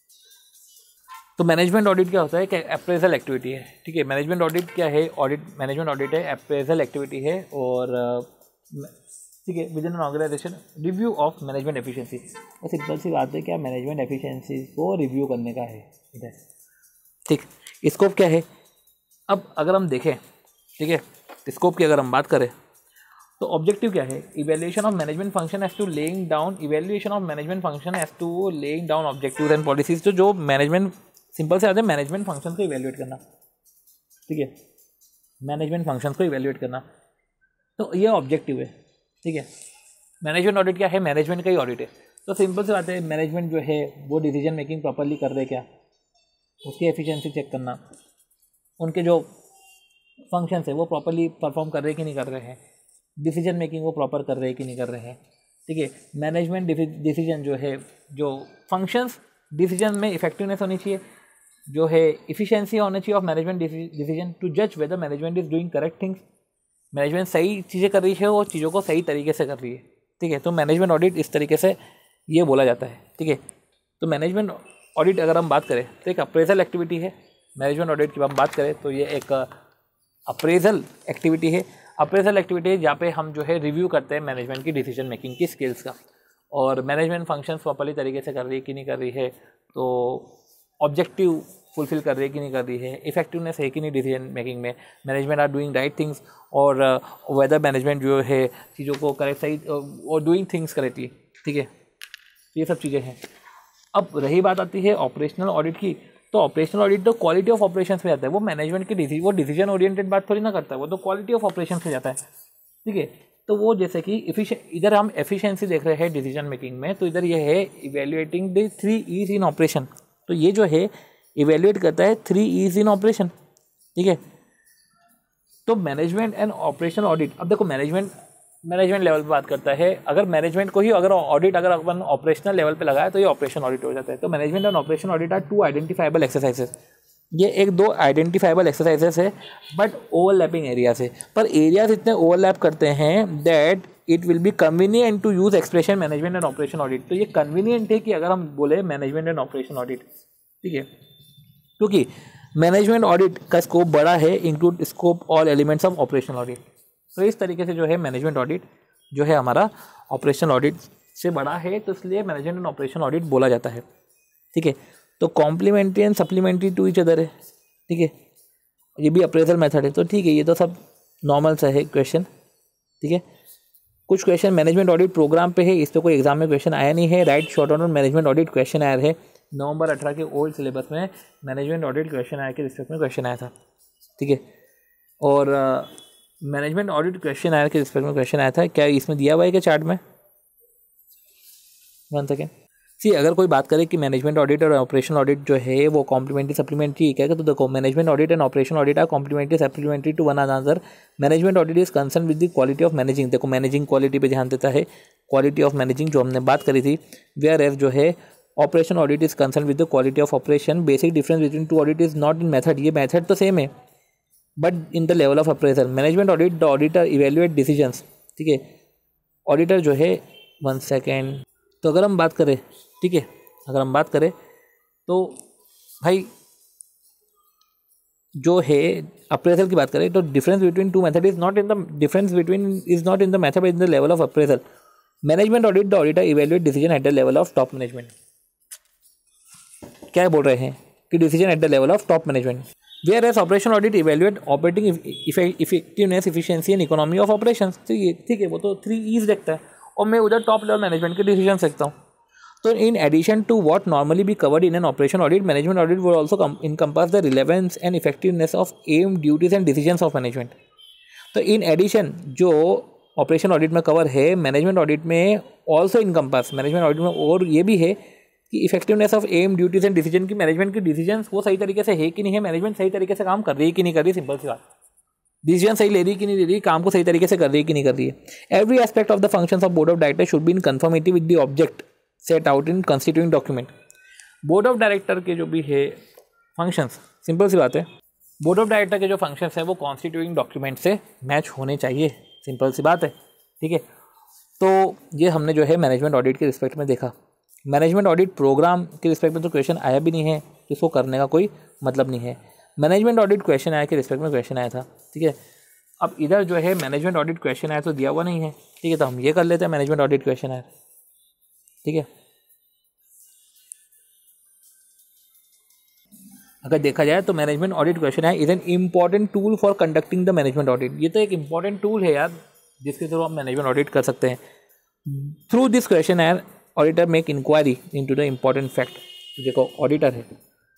तो मैनेजमेंट ऑडिट क्या होता है कि अप्रेजल एक्टिविटी है, ठीक है। मैनेजमेंट ऑडिट क्या है? ऑडिट मैनेजमेंट ऑडिट है, अप्रेजल एक्टिविटी है, और ठीक है, within an organisation review of management efficiency. और सिंपल सी बात है क्या, मैनेजमेंट एफिशिएंसी को रिव्यू करने का है, इधर, ठीक। स्कोप क्या है? अब अगर हम देखें, ठीक है, स्कोप की अगर हम बात करें तो ऑब्जेक्टिव क्या है? Evaluation of management function as to laying down evaluation of management function as to laying down objectives and policies. तो जो मैनेजमेंट, सिंपल से आते हैं मैनेजमेंट फंक्शन को इवैल्यूएट करना, ठीक है, मैनेजमेंट फंक्शन को इवैल्यूएट करना, तो ये ऑब्जेक्टिव है, ठीक है। मैनेजमेंट ऑडिट क्या है? मैनेजमेंट का ही ऑडिट है। तो सिंपल से बात है, मैनेजमेंट जो है वो डिसीजन मेकिंग प्रॉपरली कर रहे क्या, उसकी एफिशिएंसी चेक करना, उनके जो फंक्शंस है वो प्रॉपरली परफॉर्म कर रहे कि नहीं कर रहे हैं, डिसीजन मेकिंग वो प्रॉपर कर रहे हैं कि नहीं कर रहे हैं, ठीक है। मैनेजमेंट डिसीजन जो है, जो फंक्शंस डिसीजन में इफेक्टिवनेस होनी चाहिए, जो है इफिशिएंसी होनी चाहिए ऑफ मैनेजमेंट डिसीजन टू जज whether management is doing correct things. Management सही चीज़ें कर रही है और चीज़ों को सही तरीके से कर रही है, ठीक है। तो मैनेजमेंट ऑडिट इस तरीके से ये बोला जाता है, ठीक है। तो मैनेजमेंट ऑडिट अगर हम बात करें तो एक अप्रेजल एक्टिविटी है। मैनेजमेंट ऑडिट की हम बात करें तो ये एक अप्रेजल एक्टिविटी है। अप्रेजल एक्टिविटी है जहाँ पे हम जो है रिव्यू करते हैं मैनेजमेंट की डिसीजन मेकिंग की स्किल्स का, और मैनेजमेंट फंक्शंस प्रॉपर्ली तरीके से कर रही है कि नहीं कर रही है, तो ऑब्जेक्टिव फुलफिल कर रही है कि नहीं कर रही है, इफेक्टिवनेस है कि नहीं डिसीजन मेकिंग में, management are doing right things, और वेदर मैनेजमेंट जो है चीज़ों को करेक्ट सही और डूइंग थिंग्स करती है, ठीक है। ये सब चीज़ें हैं। अब रही बात आती है ऑपरेशनल ऑडिट की, तो ऑपरेशनल ऑडिट तो क्वालिटी ऑफ ऑपरेशंस में जाता है। वो मैनेजमेंट की डिसीजन, वो डिसीजन ओरिएंटेड बात थोड़ी ना करता है, वो तो क्वालिटी ऑफ ऑपरेशंस में जाता है, ठीक है। तो वो जैसे कि इफिशिएंट, इधर हम एफिशिएंसी देख रहे हैं डिसीजन मेकिंग में, तो इधर ये है evaluating the three Es in operation. तो ये जो है इवैल्यूएट करता है थ्री ईज इन ऑपरेशन, ठीक है। तो मैनेजमेंट एंड ऑपरेशनल ऑडिट, अब देखो मैनेजमेंट मैनेजमेंट लेवल पे बात करता है। अगर मैनेजमेंट को ही अगर ऑडिट अगर अपन ऑपरेशनल लेवल पे लगाए तो ये ऑपरेशन ऑडिट हो जाता है। तो management and operation audit are two identifiable exercises. ये एक दो आइडेंटिफाइबल एक्सरसाइजेस है, बट ओवरलैपिंग एरियाज है, पर एरियाज इतने ओवरलैप करते हैं that it will be convenient to use expression management and operation audit. तो ये कन्वीनियंट है कि अगर हम बोले मैनेजमेंट एंड ऑपरेशन ऑडिट, ठीक है, क्योंकि मैनेजमेंट ऑडिट का स्कोप बड़ा है, include scope all elements of operational audit. तो इस तरीके से जो है मैनेजमेंट ऑडिट जो है हमारा ऑपरेशनल ऑडिट से बड़ा है, तो इसलिए मैनेजमेंट एंड ऑपरेशन ऑडिट बोला जाता है, ठीक है। तो complementary and supplementary to each other है, ठीक है। ये भी अप्रेजल मेथड है, तो ठीक है, ये तो सब नॉर्मल सा है क्वेश्चन, ठीक है। कुछ क्वेश्चन मैनेजमेंट ऑडिट प्रोग्राम पे है, इस पर कोई एग्जाम में क्वेश्चन आया नहीं है। Write short on management audit question आया है, नवंबर अठारह के ओल्ड सिलेबस में मैनेजमेंट ऑडिट क्वेश्चन आया के रिस्पेक्ट में क्वेश्चन आया था, ठीक है। और मैनेजमेंट ऑडिट क्वेश्चन आया के रिस्पेक्ट में क्वेश्चन आया था, क्या इसमें दिया हुआ है क्या चार्ट में? One second. सी, अगर कोई बात करे कि मैनेजमेंट ऑडिट और ऑपरेशनल ऑडिट जो है वो कॉम्प्लीमेंट्री सप्लीमेंट्री क्या है, तो देखो management audit and operational audit are complementary supplementary to one another. Management audit is concern with the quality of managing. देखो मैनेजिंग क्वालिटी पे ध्यान देता है, क्वालिटी ऑफ मैनेजिंग जो हमने बात करी थी। वेयर एज जो है operation audit is concern with the quality of operation. Basic difference between two audit is not in method, ये मेथड तो सेम है but in the level of appraisal. Management audit the auditor evaluate decisions, ठीक है। ऑडिटर जो है वन सेकेंड, तो अगर हम बात करें, ठीक है, अगर हम बात करें तो भाई जो है अप्रेजल की बात करें तो difference between two method is not in the difference between is not in the method in the level of appraisal. Management audit the auditor evaluate decision at the level of top management. क्या बोल रहे हैं कि decision at the level of top management. Whereas operation audit evaluate operating effectiveness, efficiency and economy of operations. ठीक है, वो तो थ्री ईज देखता है और मैं उधर टॉप लेवल मैनेजमेंट के डिसीजन देखता हूँ। तो in addition to what normally be covered in an operation audit, management audit will also encompass the relevance and effectiveness of aim, duties and decisions of management. तो in addition जो ऑपरेशन ऑडिट में कवर है, मैनेजमेंट ऑडिट में ऑल्सो इनकम्पास, मैनेजमेंट ऑडिट में और ये भी है कि effectiveness of em, duties and decision की मैनेजमेंट की डिसीजन वो सही तरीके से है कि नहीं है, मैनेजमेंट सही तरीके से काम कर रही है कि नहीं कर रही, सिंपल सी बात। डिसीजन सही ले रही कि नहीं ले रही, काम को सही तरीके से कर रही है कि नहीं कर रही है। Every aspect of the functions of board of director should be in conformity with the object set out in constituting document. Board of director के जो भी है फंक्शंस, सिंपल सी बात है, बोर्ड ऑफ डायरेक्टर के जो फंक्शंस है वो कॉन्स्टिट्यूइंग डॉक्यूमेंट से मैच होने चाहिए, सिंपल सी बात है, ठीक है। तो ये हमने जो है मैनेजमेंट ऑडिट के रिस्पेक्ट में देखा। मैनेजमेंट ऑडिट प्रोग्राम के रिस्पेक्ट में तो क्वेश्चन आया भी नहीं है, तो इसको करने का कोई मतलब नहीं है। मैनेजमेंट ऑडिट क्वेश्चन आया के रिस्पेक्ट में क्वेश्चन आया था, ठीक है। अब इधर जो है मैनेजमेंट ऑडिट क्वेश्चन आया तो दिया हुआ नहीं है, ठीक है, तो हम ये कर लेते हैं मैनेजमेंट ऑडिट क्वेश्चन आया, ठीक है। अगर देखा जाए तो मैनेजमेंट ऑडिट क्वेश्चन है is an important tool for conducting the management audit. ये तो एक इंपॉर्टेंट टूल है यार, जिसके थ्रू हम मैनेजमेंट ऑडिट कर सकते हैं। थ्रू दिस क्वेश्चन है auditor make inquiry into the important fact. देखो ऑडिटर है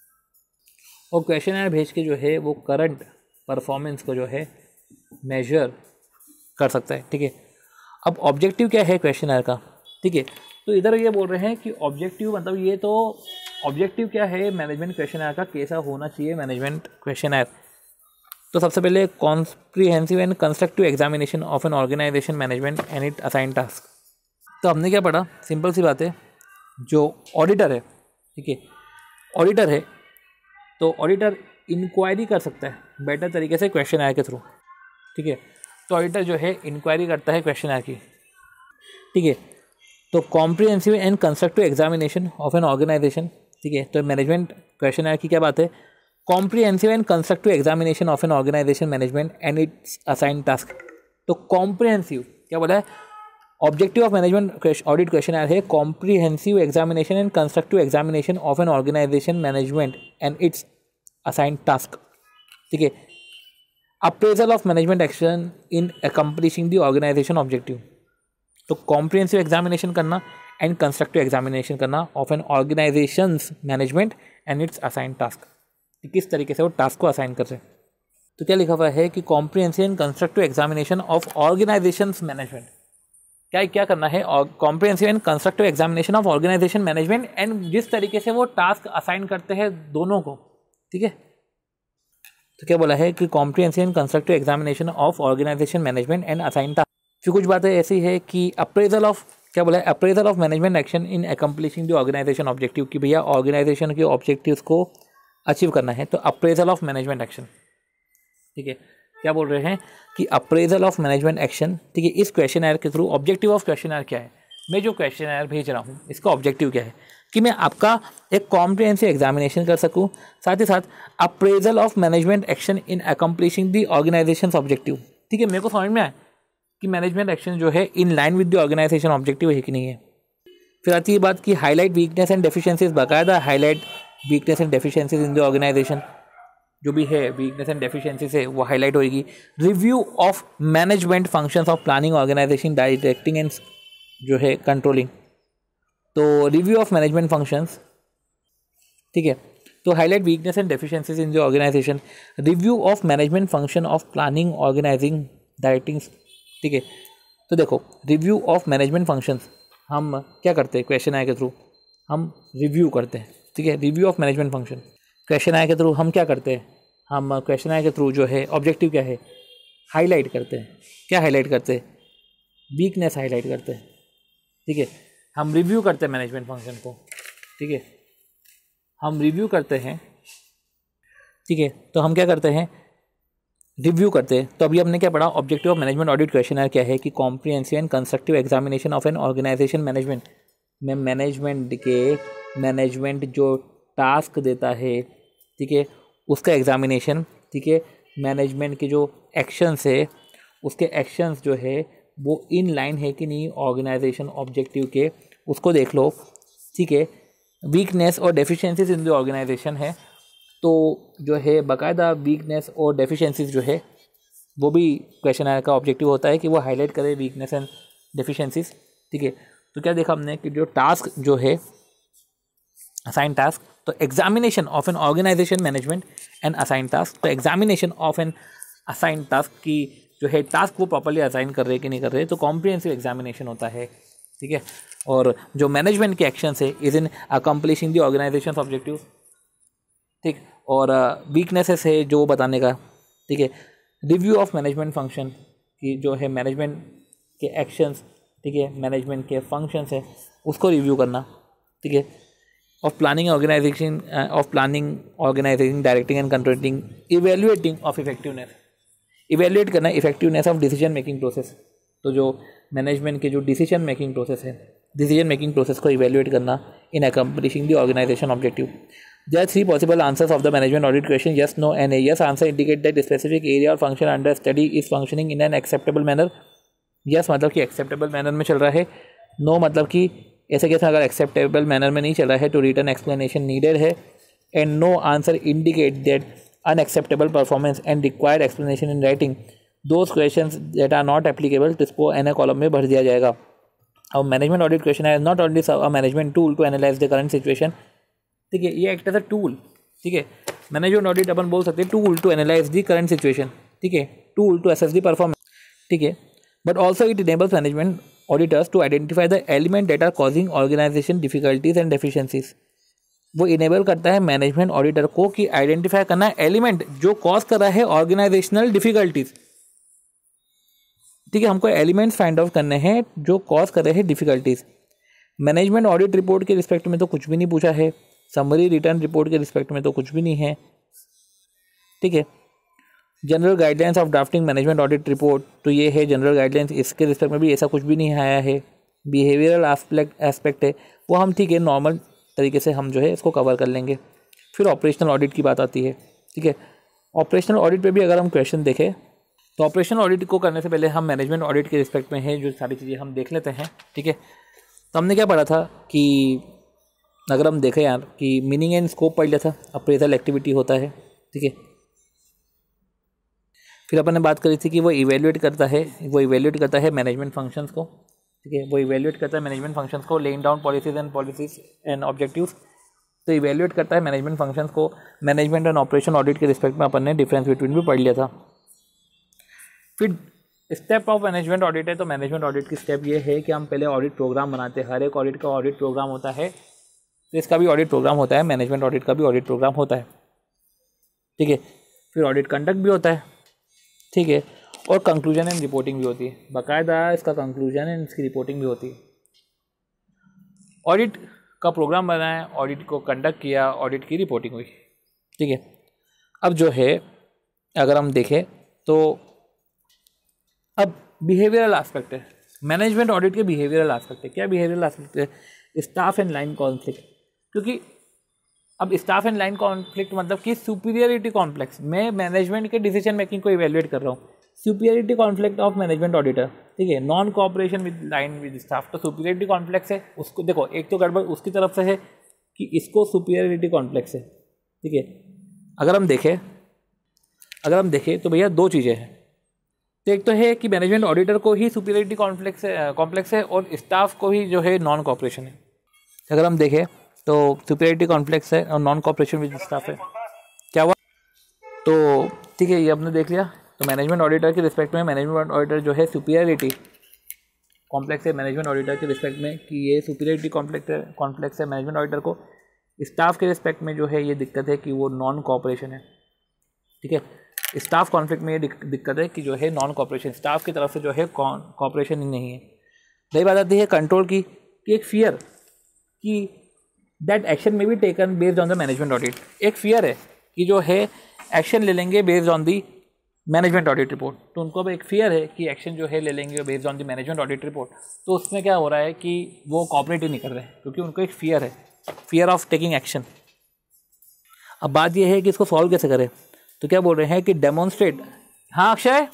और क्वेश्चन है भेज के जो है वो करंट परफॉर्मेंस को जो है मेजर कर सकता है, ठीक है। अब ऑब्जेक्टिव क्या है क्वेश्चनर का, ठीक है, तो इधर ये बोल रहे हैं कि ऑब्जेक्टिव मतलब ये तो ऑब्जेक्टिव क्या है मैनेजमेंट क्वेश्चनर का, कैसा होना चाहिए मैनेजमेंट क्वेश्चनर। तो सबसे पहले comprehensive and constructive examination of an organisation management and it assign task. तो हमने क्या पढ़ा, सिंपल सी बात है, जो ऑडिटर है, ठीक है, ऑडिटर है तो ऑडिटर इंक्वायरी कर सकता है बेटर तरीके से क्वेश्चनर के थ्रू, ठीक है। तो ऑडिटर जो है इंक्वायरी करता है क्वेश्चनर की, ठीक है। तो comprehensive and constructive examination of an organization, ठीक है। तो मैनेजमेंट क्वेश्चनर की क्या बात है, comprehensive and constructive examination of an organisation management and its assign task. तो कॉम्प्रिहेंसिव क्या बोला है, objective of management audit questionnaire है comprehensive examination and constructive examination of an organisation management and its assign task, ठीक है। Appraisal of management action in accomplishing the organization objective. तो कॉम्प्रिहेंसिव एग्जामिनेशन करना एंड कंस्ट्रक्टिव एग्जामिनेशन करना of an organizations management and its assign task, किस तरीके से वो टास्क को असाइन कर रहे। तो क्या लिखा हुआ है कि comprehensive and constructive examination of organizations management, क्या क्या करना है, comprehensive and constructive examination of organization management and जिस तरीके से वो टास्क असाइन करते हैं दोनों को, ठीक है। तो क्या बोला है कि comprehensive and constructive examination of organization management and assign task. फिर कुछ बातें ऐसी है कि अप्रेजल ऑफ, क्या बोला है, appraisal of management action in accomplishing the organization objective, कि भैया ऑर्गेनाइजेशन के ऑब्जेक्टिव्स को अचीव करना है। तो अप्रेजल ऑफ मैनेजमेंट एक्शन, ठीक है, क्या बोल रहे हैं कि अप्रेजल ऑफ मैनेजमेंट एक्शन, ठीक है। इस क्वेश्चनर के थ्रू ऑब्जेक्टिव ऑफ क्वेश्चनर क्या है, मैं जो क्वेश्चनर भेज रहा हूँ इसका ऑब्जेक्टिव क्या है कि मैं आपका एक कॉम्प्रिहेंसिव एग्जामिनेशन कर सकूँ, साथ ही साथ appraisal of management action in accomplishing the organization objective, ठीक है। मेरे को समझ में आया कि मैनेजमेंट एक्शन जो है in line with the organization objective है कि नहीं है। फिर आती है बात कि हाईलाइट वीकनेस एंड डेफिशिएंसीज, बाकायदा highlight weakness and deficiencies in the organization, जो भी है वीकनेस एंड डेफिशिएंसीज है वो हाईलाइट होगी। Review of management functions of planning, organization, directing and जो है कंट्रोलिंग। तो रिव्यू ऑफ मैनेजमेंट फंक्शंस, ठीक है, तो highlight weakness and deficiencies in the organization, review of management function of planning, organizing, directing, ठीक है। तो देखो रिव्यू ऑफ मैनेजमेंट फंक्शंस हम क्या करते हैं, क्वेश्चन आए के थ्रू हम रिव्यू करते हैं, ठीक है। Review of management function questionnaire के थ्रू हम क्या करते हैं, हम क्वेश्चन आए के थ्रू जो है ऑब्जेक्टिव क्या है, हाईलाइट करते हैं। क्या हाईलाइट करते हैं, वीकनेस हाईलाइट करते हैं, ठीक है। हम रिव्यू करते हैं मैनेजमेंट फंक्शन को, ठीक है, हम रिव्यू करते हैं, ठीक है। तो हम क्या करते हैं, रिव्यू करते हैं। तो अभी हमने क्या पढ़ा, objective of management audit questionnaire क्या है कि comprehensive and constructive examination of an organisation management में मैनेजमेंट के मैनेजमेंट जो टास्क देता है, ठीक है, उसका एग्जामिनेशन, ठीक है। मैनेजमेंट के जो एक्शंस है उसके एक्शंस जो है वो इन लाइन है कि नहीं ऑर्गेनाइजेशन ऑब्जेक्टिव के, उसको देख लो, ठीक है। वीकनेस और डेफिशिएंसीज इन द ऑर्गेनाइजेशन है, तो जो है बाकायदा वीकनेस और डेफिशिएंसीज जो है वो भी क्वेश्चन का ऑब्जेक्टिव होता है कि वो हाईलाइट करे वीकनेस एंड डेफिशिएंसीज, ठीक है। तो क्या देखा हमने कि जो टास्क जो है असाइन टास्क, तो examination of an organisation management and assign task, तो examination of an assign task की जो है टास्क वो प्रॉपर्ली असाइन कर रहे कि नहीं कर रहे, तो कॉम्प्रिहेंसिव एग्जामिनेशन होता है, ठीक है। और जो मैनेजमेंट के एक्शंस है is in accomplishing the organization objective, ठीक। और वीकनेसेस है जो बताने का, ठीक है। रिव्यू ऑफ मैनेजमेंट फंक्शन की जो है मैनेजमेंट के एक्शंस, ठीक है, मैनेजमेंट के फंक्शंस है उसको रिव्यू करना, ठीक है, of planning organization of planning organizing directing and controlling evaluating of effectiveness, evaluate करना effectiveness of decision making process. तो जो मैनेजमेंट के जो डिसीजन मेकिंग प्रोसेस है, डिसीजन मेकिंग प्रोसेस को इवेल्युएट करना in accomplishing the organization objective. There are three possible answers of the management audit question: yes, no, and a. Yes answer indicate that the specific area or function under study is functioning in an acceptable manner. Yes मतलब कि acceptable manner में चल रहा है. No मतलब कि ऐसे कैसे अगर acceptable manner में नहीं चल रहा है तो written explanation needed है. And no answer indicate that unacceptable performance and required explanation in writing. Those questions that are not applicable तो इसको N A column में भर दिया जाएगा. Our management audit question is not only a management tool to analyze the current situation. ठीक है, ये एक्ट एज अ टूल, ठीक है, मैनेजमेंट ऑडिट अपन बोल सकते हैं tool to analyse the current situation, ठीक है, tool to assess the performance, ठीक है, but also it enables management auditors to identify the element that are causing organization difficulties and deficiencies. वो इनेबल करता है मैनेजमेंट ऑडिटर को कि आइडेंटिफाई करना एलिमेंट जो कॉज कर रहा है ऑर्गेनाइजेशनल डिफिकल्टीज, ठीक है, हमको एलिमेंट्स फाइंड आउट करने हैं जो कॉज कर रहे हैं डिफिकल्टीज। मैनेजमेंट ऑडिट रिपोर्ट के रिस्पेक्ट में तो कुछ भी नहीं पूछा है, समरी रिटर्न रिपोर्ट के रिस्पेक्ट में तो कुछ भी नहीं है, ठीक है। General guidelines of drafting management audit report, तो ये है जनरल गाइडलाइंस, इसके रिस्पेक्ट में भी ऐसा कुछ भी नहीं आया है। बिहेवियरल एस्पेक्ट एस्पेक्ट है वो हम ठीक है नॉर्मल तरीके से हम जो है इसको कवर कर लेंगे। फिर ऑपरेशनल ऑडिट की बात आती है, ठीक है। ऑपरेशनल ऑडिट पे भी अगर हम क्वेश्चन देखें तो ऑपरेशनल ऑडिट को करने से पहले हम मैनेजमेंट ऑडिट के रिस्पेक्ट में है जो सारी चीज़ें हम देख लेते हैं, ठीक है। तो हमने क्या पढ़ा था कि अगर हम देखें यार कि मीनिंग एंड स्कोप पढ़ लिया था, अप्रेजल एक्टिविटी होता है, ठीक है। फिर अपन ने बात करी थी कि वो इवेल्युएट करता है वो इवेल्युएट करता है मैनेजमेंट फंक्शंस को, ठीक है, वो इवेल्युएट करता है मैनेजमेंट फंक्शंस को, laying down policies and policies and objectives. तो इवेल्युएट करता है मैनेजमेंट फंक्शंस को। मैनेजमेंट एंड ऑपरेशन ऑडिट के रिस्पेक्ट में अपन ने डिफरेंस बिटवीन भी पढ़ लिया था। फिर स्टेप ऑफ मैनेजमेंट ऑडिट है, तो मैनेजमेंट ऑडिट की स्टेप ये है कि हम पहले ऑडिट प्रोग्राम बनाते हैं। हर एक ऑडिट का ऑडिट प्रोग्राम होता है, तो इसका भी ऑडिट प्रोग्राम होता है, मैनेजमेंट ऑडिट का भी ऑडिट प्रोग्राम होता है, ठीक है। फिर ऑडिट कंडक्ट भी होता है, ठीक है, और कंक्लूजन एंड रिपोर्टिंग भी होती है, बाकायदा इसका कंक्लूजन एंड इसकी रिपोर्टिंग भी होती है। ऑडिट का प्रोग्राम बनाया, ऑडिट को कंडक्ट किया, ऑडिट की रिपोर्टिंग हुई, ठीक है। अब जो है अगर हम देखें तो अब बिहेवियरल एस्पेक्ट है, मैनेजमेंट ऑडिट के बिहेवियरल एस्पेक्ट है। क्या बिहेवियरल एस्पेक्ट है? स्टाफ एंड लाइन कॉन्फ्लिक्ट, क्योंकि अब स्टाफ एंड लाइन कॉन्फ्लिक्ट मतलब कि सुपीरियरिटी कॉम्प्लेक्स, मैं मैनेजमेंट के डिसीजन मेकिंग को इवेल्युएट कर रहा हूँ। Superiority conflict of management auditor, ठीक है, non cooperation with line with staff, तो सुपीरियरिटी कॉम्प्लेक्स है उसको देखो, एक तो गड़बड़ उसकी तरफ से है कि इसको सुपीरियरिटी कॉम्प्लेक्स है, ठीक है। अगर हम देखें अगर हम देखें तो भैया दो चीज़ें हैं, तो एक तो है कि मैनेजमेंट ऑडिटर को ही सुपीरियरिटी कॉम्प्लेक्स है कॉम्प्लेक्स है और स्टाफ को ही जो है नॉन कोऑपरेशन है। अगर हम देखें तो सुपीरियरिटी कॉम्प्लेक्स है और नॉन कोऑपरेशन विद स्टाफ है। क्या हुआ? तो ठीक है, ये आपने देख लिया। तो मैनेजमेंट ऑडिटर के रिस्पेक्ट में मैनेजमेंट ऑडिटर जो है सुपीरियरिटी कॉम्प्लेक्स है मैनेजमेंट ऑडिटर के रिस्पेक्ट में कि ये सुपीरियरिटी कॉम्प्लेक्स है कॉम्प्लेक्स है मैनेजमेंट ऑडिटर को। स्टाफ के रिस्पेक्ट में जो है ये दिक्कत है कि वो नॉन कोऑपरेशन है, ठीक है। स्टाफ कॉन्फ्लिक्ट में ये दिक्कत है कि जो है नॉन कोऑपरेशन, स्टाफ की तरफ से जो है कोऑपरेशन ही नहीं है। रही बात आती है कंट्रोल की, कि एक फियर कि that action may be taken based on the management audit. एक फियर है कि जो है एक्शन ले लेंगे based on the management audit report, तो उनको अब एक फियर है कि एक्शन जो है ले लेंगे based on the management audit report. तो उसमें क्या हो रहा है कि वो कोऑपरेट ही नहीं कर रहे हैं क्योंकि उनको एक फियर है, फियर ऑफ टेकिंग एक्शन। अब बात यह है कि इसको सॉल्व कैसे करें, तो क्या बोल रहे हैं कि डेमोन्स्ट्रेट। हाँ अक्षय,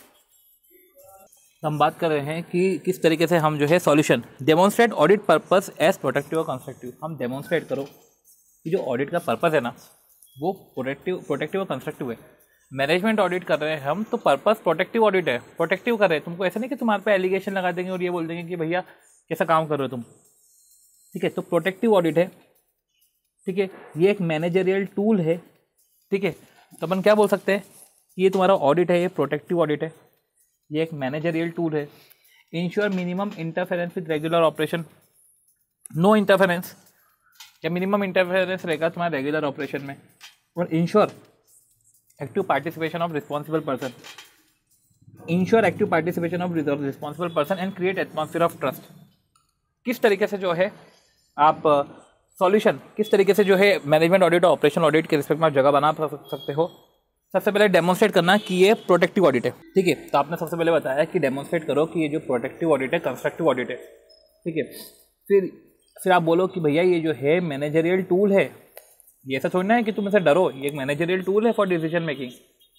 हम बात कर रहे हैं कि किस तरीके से हम जो है solution demonstrate audit purpose as protective और कंस्ट्रक्टिव। हम डेमोन्स्ट्रेट करो कि जो ऑडिट का पर्पस है ना वो प्रोटेक्टिव प्रोटेक्टिव और कंस्ट्रक्टिव है। मैनेजमेंट ऑडिट कर रहे हैं हम तो पर्पस प्रोटेक्टिव ऑडिट है, प्रोटेक्टिव कर रहे हैं। तुमको ऐसा नहीं कि तुम्हारे पे एलिगेशन लगा देंगे और ये बोल देंगे कि भैया कैसा काम कर रहे हो तुम, ठीक है। तो प्रोटेक्टिव ऑडिट है, ठीक है। ये एक मैनेजरियल टूल है, ठीक है। तो अपन क्या बोल सकते हैं, ये तुम्हारा ऑडिट है, ये प्रोटेक्टिव ऑडिट है, ये एक मैनेजरियल टूल है। Ensure minimum interference with regular operation, no interference या मिनिमम इंटरफेरेंस रहेगा तुम्हारे रेगुलर ऑपरेशन में। और ensure active participation of responsible person, ensure active participation of responsible person and create atmosphere of trust. किस तरीके से जो है आप सॉल्यूशन uh, किस तरीके से जो है मैनेजमेंट ऑडिट और ऑपरेशनल ऑडिट के रिस्पेक्ट में आप जगह बना सकते हो। सबसे पहले डेमोन्स्ट्रेट करना कि ये प्रोटेक्टिव ऑडिट है, ठीक है। तो आपने सबसे पहले बताया कि डेमोन्स्ट्रेट करो कि ये जो प्रोटेक्टिव ऑडिट है कंस्ट्रक्टिव ऑडिट है, ठीक है। फिर फिर आप बोलो कि भैया ये जो है मैनेजरियल टूल है, ये ऐसा थोड़ी ना है कि तुम इसे डरो, ये एक मैनेजरियल टूल है for decision making.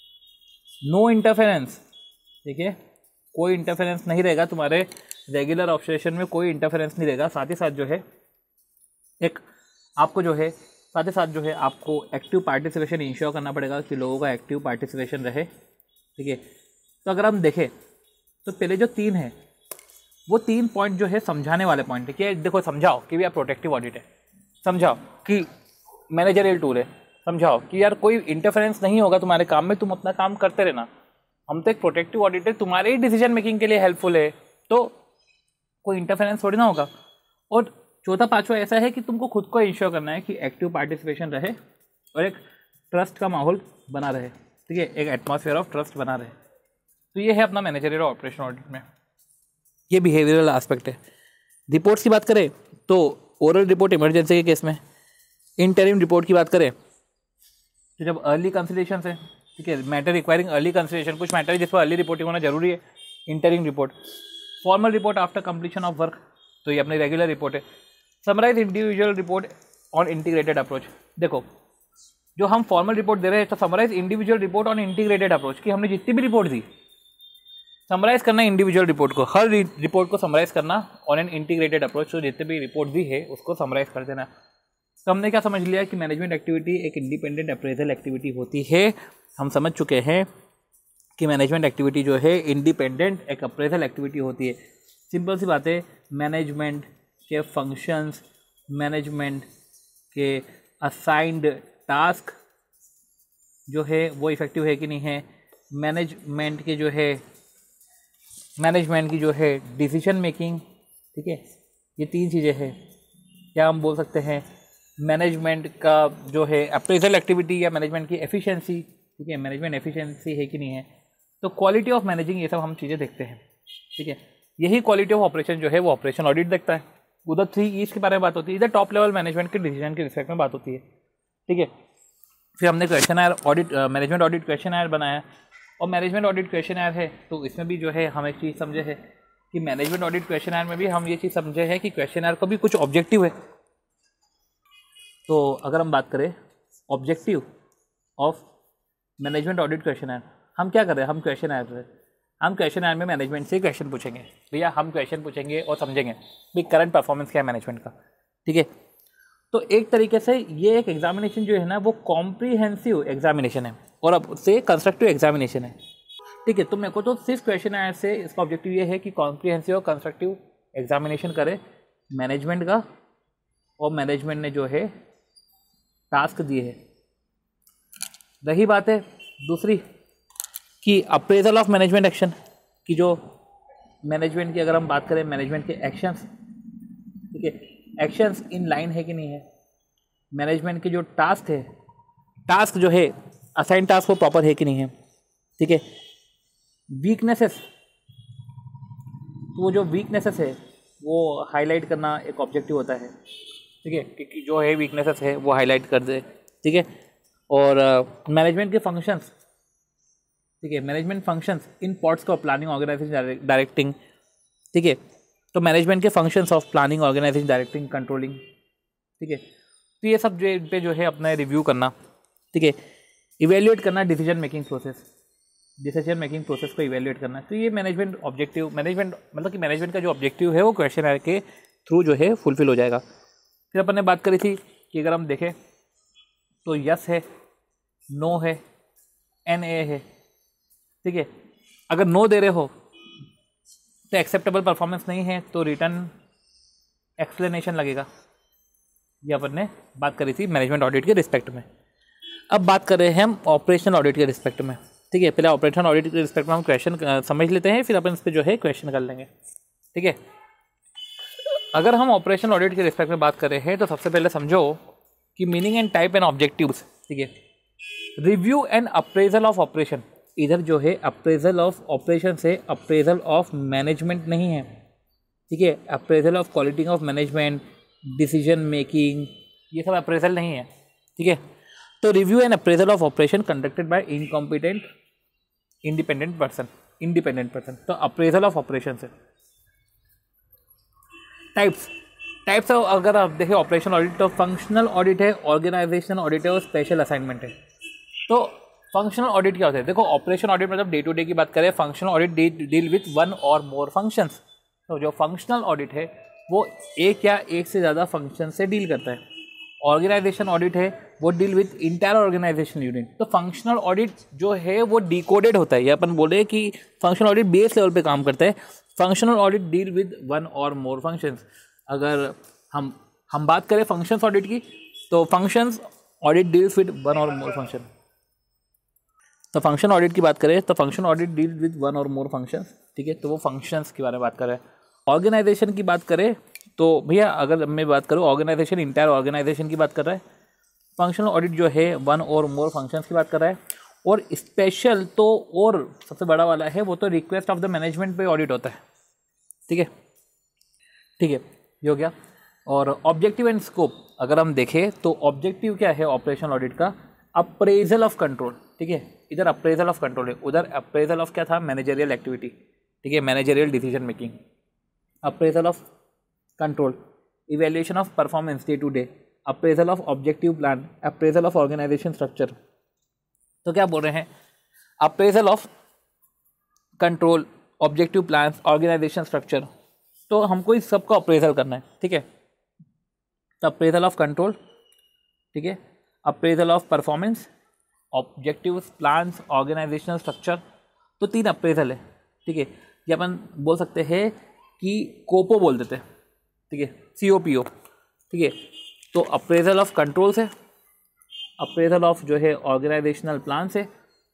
No interference, ठीक है, कोई इंटरफेरेंस नहीं रहेगा तुम्हारे रेगुलर ऑपरेशन में, कोई इंटरफेरेंस नहीं रहेगा। साथ ही साथ जो है एक आपको जो है साथ ही साथ जो है आपको एक्टिव पार्टिसिपेशन इंश्योर करना पड़ेगा कि लोगों का एक्टिव पार्टिसिपेशन रहे, ठीक है। तो अगर हम देखें तो पहले जो तीन है वो तीन पॉइंट जो है समझाने वाले पॉइंट है कि देखो समझाओ कि भैया प्रोटेक्टिव ऑडिट है, समझाओ कि मैनेजरियल टूल है, समझाओ कि यार कोई इंटरफेरेंस नहीं होगा तुम्हारे काम में, तुम अपना काम करते रहना। हम तो एक प्रोटेक्टिव ऑडिट है, तुम्हारे ही डिसीजन मेकिंग के लिए हेल्पफुल है, तो कोई इंटरफेरेंस थोड़ी ना होगा। और चौथा पांचवा ऐसा है कि तुमको खुद को इंश्योर करना है कि एक्टिव पार्टिसिपेशन रहे और एक ट्रस्ट का माहौल बना रहे, ठीक है, एक एटमॉस्फेयर ऑफ ट्रस्ट बना रहे। तो ये है अपना मैनेजरियल ऑपरेशन ऑडिट में, ये बिहेवियरल एस्पेक्ट है। रिपोर्ट्स की बात करें तो ओरल रिपोर्ट इमरजेंसी के केस में, इंटरिम रिपोर्ट की बात करें तो जब अर्ली कंसिडरेशन है, ठीक है, मैटर रिक्वायरिंग अर्ली कंसिडरेशन, कुछ मैटर है जिस पर अर्ली रिपोर्टिंग होना जरूरी है, interim report. Formal report after completion of work, तो ये अपनी रेगुलर रिपोर्ट है। Summarise individual report on integrated approach, देखो जो हम फॉर्मल रिपोर्ट दे रहे हैं तो summarise individual report on integrated approach कि हमने जितनी भी रिपोर्ट दी समराइज करना इंडिविजुअल रिपोर्ट को, हर रिपोर्ट को समराइज करना ऑन एन इंटीग्रेटेड अप्रोच। तो जितने भी रिपोर्ट दी है उसको समराइज कर देना। तो हमने क्या समझ लिया कि मैनेजमेंट एक्टिविटी एक इंडिपेंडेंट अप्रेजल एक्टिविटी होती है। हम समझ चुके हैं कि मैनेजमेंट एक्टिविटी जो है इंडिपेंडेंट एक अप्रेजल एक्टिविटी होती है। सिंपल सी बात है, मैनेजमेंट के फंक्शंस, मैनेजमेंट के असाइंड टास्क जो है वो इफेक्टिव है कि नहीं है, मैनेजमेंट के जो है मैनेजमेंट की जो है डिसीजन मेकिंग, ठीक है, ये तीन चीज़ें हैं। क्या हम बोल सकते हैं मैनेजमेंट का जो है अप्रेजल एक्टिविटी या मैनेजमेंट की एफिशिएंसी, ठीक है, मैनेजमेंट एफिशिएंसी है कि नहीं है। तो क्वालिटी ऑफ मैनेजिंग, ये सब हम चीज़ें देखते हैं, ठीक है। यही क्वालिटी ऑफ ऑपरेशन जो है वो ऑपरेशन ऑडिट देखता है। उधर थ्री ईज के बारे में बात होती है, इधर टॉप लेवल मैनेजमेंट के डिसीजन के रिस्पेक्ट में बात होती है, ठीक है। फिर हमने questionnaire audit, management audit questionnaire बनाया और मैनेजमेंट ऑडिट क्वेश्चन आयर है तो इसमें भी जो है हम एक चीज़ समझे है कि मैनेजमेंट ऑडिट क्वेश्चन आयर में भी हम ये चीज़ समझे है कि क्वेश्चन आयर का भी कुछ ऑब्जेक्टिव है। तो अगर हम बात करें objective of management audit questionnaire, हम क्या कर रहे हैं, हम क्वेश्चन आयर रहे हम क्वेश्चन आयर में मैनेजमेंट से क्वेश्चन पूछेंगे। भैया हम क्वेश्चन पूछेंगे और समझेंगे भाई करंट परफॉर्मेंस क्या है मैनेजमेंट का, ठीक है। तो एक तरीके से ये एक एग्जामिनेशन जो है ना वो कॉम्प्रीहेंसिव एग्जामिनेशन है और अब से कंस्ट्रक्टिव एग्जामिनेशन है, ठीक है। तो मेरे को तो सिर्फ क्वेश्चन आयर से इसका ऑब्जेक्टिव ये है कि कॉम्प्रीहेंसिव और कंस्ट्रक्टिव एग्जामिनेशन करे मैनेजमेंट का, और मैनेजमेंट ने जो है टास्क दिए है। रही बात है दूसरी कि अप्रेजल ऑफ मैनेजमेंट एक्शन की, जो मैनेजमेंट की अगर हम बात करें मैनेजमेंट के एक्शंस, ठीक है, एक्शंस इन लाइन है कि नहीं है, मैनेजमेंट के जो टास्क है, टास्क जो है असाइन टास्क वो प्रॉपर है कि नहीं है, ठीक है। वीकनेसेस, तो वो जो वीकनेसेस है वो हाईलाइट करना एक ऑब्जेक्टिव होता है, ठीक है, क्योंकि जो है वीकनेसेस है वो हाईलाइट कर दे, ठीक है। और मैनेजमेंट uh, के फंक्शंस, ठीक है, मैनेजमेंट फंक्शंस इन पॉट्स का प्लानिंग ऑर्गेनाइजेशन डायरेक्टिंग, ठीक है। तो मैनेजमेंट के functions of planning organization directing controlling, ठीक है। तो ये सब जो पे जो है अपना रिव्यू करना, ठीक है, इवेल्युएट करना decision making process, decision making process को इवेल्युएट करना। तो ये मैनेजमेंट ऑब्जेक्टिव, मैनेजमेंट मतलब कि मैनेजमेंट का जो ऑब्जेक्टिव है वो क्वेश्चन आयर के थ्रू जो है फुलफिल हो जाएगा। फिर अपन ने बात करी थी कि अगर हम देखें तो यस है, नो है, एन ए है, ठीक है। अगर नो दे रहे हो तो एक्सेप्टेबल परफॉर्मेंस नहीं है तो रिटर्न एक्सप्लेनेशन लगेगा। ये अपन ने बात करी थी मैनेजमेंट ऑडिट के रिस्पेक्ट में। अब बात कर रहे हैं हम ऑपरेशनल ऑडिट के रिस्पेक्ट में, ठीक है। पहले ऑपरेशनल ऑडिट के रिस्पेक्ट में हम क्वेश्चन समझ लेते हैं, फिर अपन इस पर जो है क्वेश्चन कर लेंगे, ठीक है। अगर हम ऑपरेशनल ऑडिट के रिस्पेक्ट में बात कर रहे हैं तो सबसे पहले समझो कि meaning and type and objectives, ठीक है। Review and appraisal of operation इधर जो है अप्रेजल ऑफ ऑपरेशन से अप्रेजल ऑफ मैनेजमेंट नहीं है, ठीक है। Appraisal of quality of management, decision making, ये सब अप्रेजल नहीं है, ठीक है। तो review and appraisal of operation conducted by incompetent independent person, independent person. तो अप्रेजल ऑफ ऑपरेशन से टाइप्स टाइप्स ऑफ अगर आप देखें ऑपरेशन ऑडिट, तो फंक्शनल ऑडिट है, ऑर्गेनाइजेशनल ऑडिट है और स्पेशल असाइनमेंट है। तो फंक्शनल ऑडिट क्या होता है? देखो ऑपरेशन ऑडिट मतलब डे टू डे की बात करें, functional audit deal with one और मोर फंक्शंस। तो जो फंक्शनल ऑडिट है वो एक या एक से ज़्यादा फंक्शन से डील करता है। ऑर्गेनाइजेशन ऑडिट है वो deal with entire organization unit. तो फंक्शनल ऑडिट जो है वो डिकोडेड होता है, ये अपन बोले कि फंक्शनल ऑडिट बेस लेवल पे काम करता है। Functional audit deal with one और मोर फंक्शंस। अगर हम हम बात करें फंक्शंस ऑडिट की, तो functions audit deals with one और मोर फंक्शन। तो फंक्शन ऑडिट की बात करें तो function audit deal with one और मोर फंक्शंस, ठीक है। तो वो फंक्शंस के बारे में बात कर रहे हैं। ऑर्गेनाइजेशन की बात करें तो भैया अगर मैं बात करूँ ऑर्गेनाइजेशन, इंटायर ऑर्गेनाइजेशन की बात कर रहा है। फंक्शनल ऑडिट जो है वन और मोर फंक्शंस की बात कर रहा है। और स्पेशल तो और सबसे बड़ा वाला है वो तो रिक्वेस्ट ऑफ द मैनेजमेंट पे ऑडिट होता है, ठीक है, ठीक है, ये हो गया। और ऑब्जेक्टिव एंड स्कोप अगर हम देखें तो ऑब्जेक्टिव क्या है ऑपरेशनल ऑडिट का? अप्रेजल ऑफ कंट्रोल, ठीक है। इधर अप्रेजल ऑफ कंट्रोल है, उधर अप्रेजल ऑफ क्या था? मैनेजरियल एक्टिविटी, ठीक है, managerial decision making. Appraisal of control, evaluation of performance day to day, appraisal of objective plan, appraisal of organization structure. तो क्या बोल रहे हैं? Appraisal of control, objective plan, organization structure. तो हमको इस सब का अप्रेजल करना है, ठीक है। तो अप्रेजल ऑफ कंट्रोल, ठीक है, appraisal of performance, objective plans, organizational structure. तो तीन अप्रेजल है, ठीक है। ये अपन बोल सकते हैं कि कोपो बोल देते हैं, ठीक है, सी ओ पी ओ, ठीक है। तो अप्रेजल ऑफ कंट्रोल से, अप्रेजल ऑफ जो है ऑर्गेनाइजेशनल प्लान से,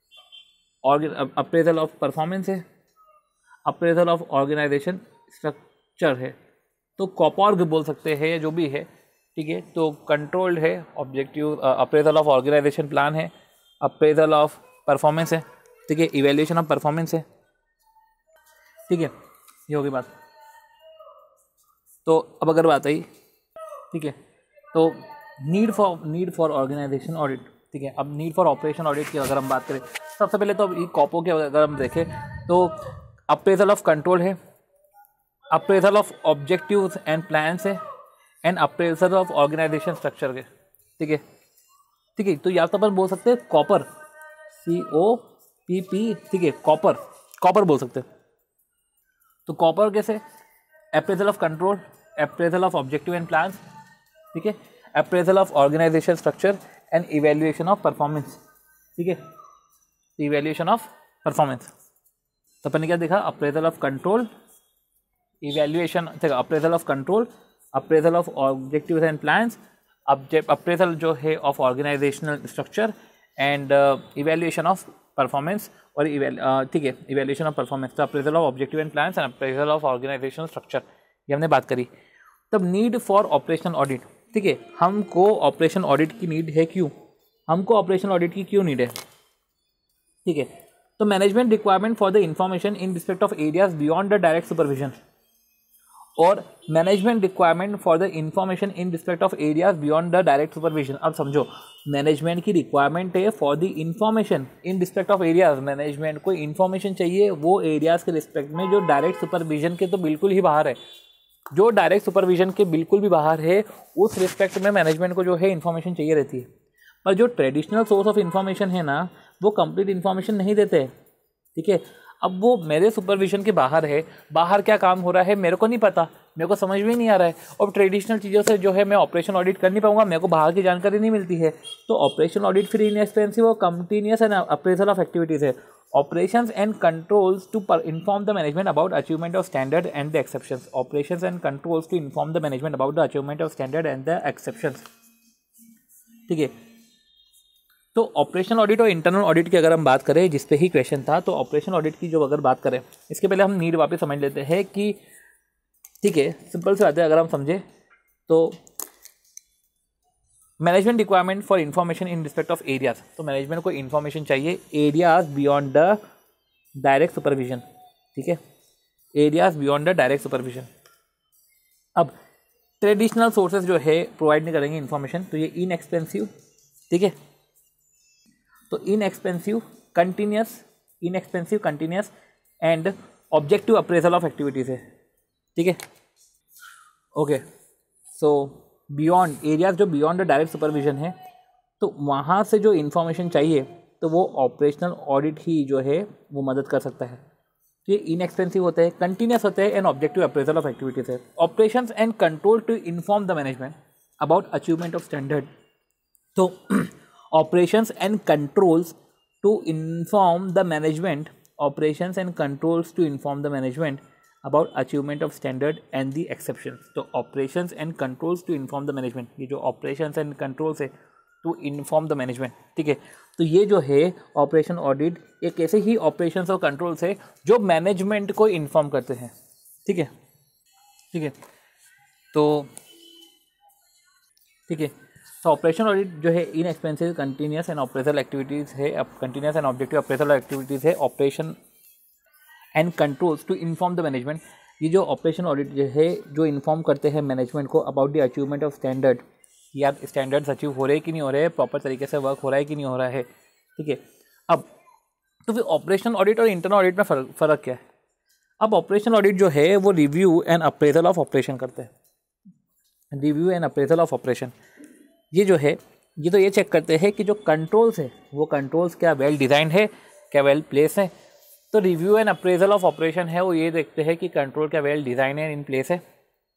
अप्रेजल ऑफ परफॉर्मेंस है, अप्रेजल ऑफ ऑर्गेनाइजेशन स्ट्रक्चर है। तो कॉपॉर्ग बोल सकते हैं जो भी है, ठीक है। तो कंट्रोल्ड है, objective appraisal of organization plan है, अप्रेजल ऑफ परफॉर्मेंस है, ठीक है, इवैल्यूएशन ऑफ परफॉर्मेंस है, ठीक है, ये होगी बात। तो अब अगर बात आई, ठीक है, तो need for need for organization audit, ठीक है। अब नीड फॉर ऑपरेशन ऑडिट की अगर हम बात करें, सबसे पहले तो ये कॉपो के अगर हम देखें तो अप्रेजल ऑफ कंट्रोल है, appraisal of objectives and plans है, and appraisal of organization structure के, ठीक है, ठीक है। तो या तो अपन बोल सकते हैं copper, C O P P, ठीक है, कॉपर, कॉपर बोल सकते हैं। तो कॉपर कैसे? Appraisal of control, appraisal of objective and plans, ठीक है, appraisal of organization structure and evaluation of performance, ठीक है, इवैल्यूएशन ऑफ परफॉर्मेंस। तो अपन ने क्या देखा? Appraisal of control, evaluation, appraisal of control, appraisal of objectives and plans, appraisal जो है of organizational structure and evaluation of performance, और ठीक है, इवैल्यूएशन ऑफ परफॉर्मेंस। तो appraisal of objective and plans and appraisal of organizational structure, ये हमने बात करी। तब नीड फॉर ऑपरेशनल ऑडिट, ठीक है, हमको ऑपरेशन ऑडिट की नीड है। क्यों हमको ऑपरेशन ऑडिट की क्यों नीड है? ठीक है, तो management requirement for the information in respect of areas beyond the direct supervision, और management requirement for the information in respect of areas beyond the direct supervision. अब समझो, मैनेजमेंट की रिक्वायरमेंट है for the information in respect of areas, management को इंफॉर्मेशन चाहिए वो एरियाज के रिस्पेक्ट में जो डायरेक्ट सुपरविजन के तो बिल्कुल ही बाहर है, जो डायरेक्ट सुपरविजन के बिल्कुल भी बाहर है, उस रिस्पेक्ट में मैनेजमेंट को जो है इन्फॉर्मेशन चाहिए रहती है। पर जो ट्रेडिशनल सोर्स ऑफ इन्फॉर्मेशन है ना, वो कंप्लीट इन्फॉर्मेशन नहीं देते, ठीक है। अब वो मेरे सुपरविजन के बाहर है, बाहर क्या काम हो रहा है मेरे को नहीं पता, मेरे को समझ में नहीं आ रहा है, और ट्रेडिशनल चीज़ों से जो है मैं ऑपरेशन ऑडिट कर नहीं पाऊंगा, मेरे को बाहर की जानकारी नहीं मिलती है। तो ऑपरेशन ऑडिट फिर इनएक्सपेंसिव और continuous and appraisal of activities है, operations and controls to per inform the management about achievement of standard and the exceptions, operations and controls to inform the management about the achievement of standard and the exceptions, ठीक है। तो ऑपरेशनल ऑडिट और इंटरनल ऑडिट की अगर हम बात करें, जिस पे ही क्वेश्चन था, तो ऑपरेशनल ऑडिट की जो अगर बात करें, इसके पहले हम नीड वापस समझ लेते हैं कि ठीक है, सिंपल से बात है, अगर हम समझे तो management requirement for information in respect of areas, तो मैनेजमेंट को इन्फॉर्मेशन चाहिए areas beyond the direct supervision, ठीक है, areas beyond the direct supervision. अब ट्रेडिशनल सोर्सेज जो है प्रोवाइड नहीं करेंगे इन्फॉर्मेशन, तो ये इनएक्सपेंसिव, ठीक है, तो inexpensive continuous, inexpensive continuous and objective appraisal of activities है, ठीक है। ओके, सो बियॉन्ड एरियाज जो बियॉन्ड द डायरेक्ट सुपरविजन है, तो वहाँ से जो इन्फॉर्मेशन चाहिए तो वो ऑपरेशनल ऑडिट ही जो है वो मदद कर सकता है। तो ये इनएक्सपेंसिव होते हैं, कंटिन्यूस होते हैं and objective appraisal of activities है। Operations and control to inform the management about achievement of standard, तो operations and controls to inform the management, operations and controls to inform the management about achievement of standard and the exceptions, तो operations and controls to inform the management, ये जो ऑपरेशंस एंड कंट्रोल्स है टू इन्फॉर्म द मैनेजमेंट, ठीक है। तो ये जो है ऑपरेशन ऑडिट एक ऐसे ही ऑपरेशंस और कंट्रोल्स है जो मैनेजमेंट को इन्फॉर्म करते हैं, ठीक है, ठीक है। तो ठीक है, तो ऑपरेशन ऑडिट जो है inexpensive continuous and operational activities है, continuous and objective operational activities है, operation and controls to inform the management, ये जो ऑपरेशन ऑडिट जो है जो इन्फॉर्म करते हैं मैनेजमेंट को about the achievement of standard, यार स्टैंडर्ड्स अचीव हो रहे हैं कि नहीं हो रहे हैं, प्रॉपर तरीके से वर्क हो रहा है कि नहीं हो रहा है, ठीक है। अब तो फिर ऑपरेशनल ऑडिट और इंटरनल ऑडिट में फ़र्क फ़र्क क्या है? अब ऑपरेशनल ऑडिट जो है वो review and appraisal of operation करते हैं, review and appraisal of operation, ये जो है ये तो ये चेक करते हैं कि जो कंट्रोल्स है वो कंट्रोल्स क्या वेल डिज़ाइंड है, क्या वेल प्लेस है। तो review and appraisal of operation है वो ये देखते हैं कि कंट्रोल क्या वेल डिज़ाइन है, इन प्लेस है।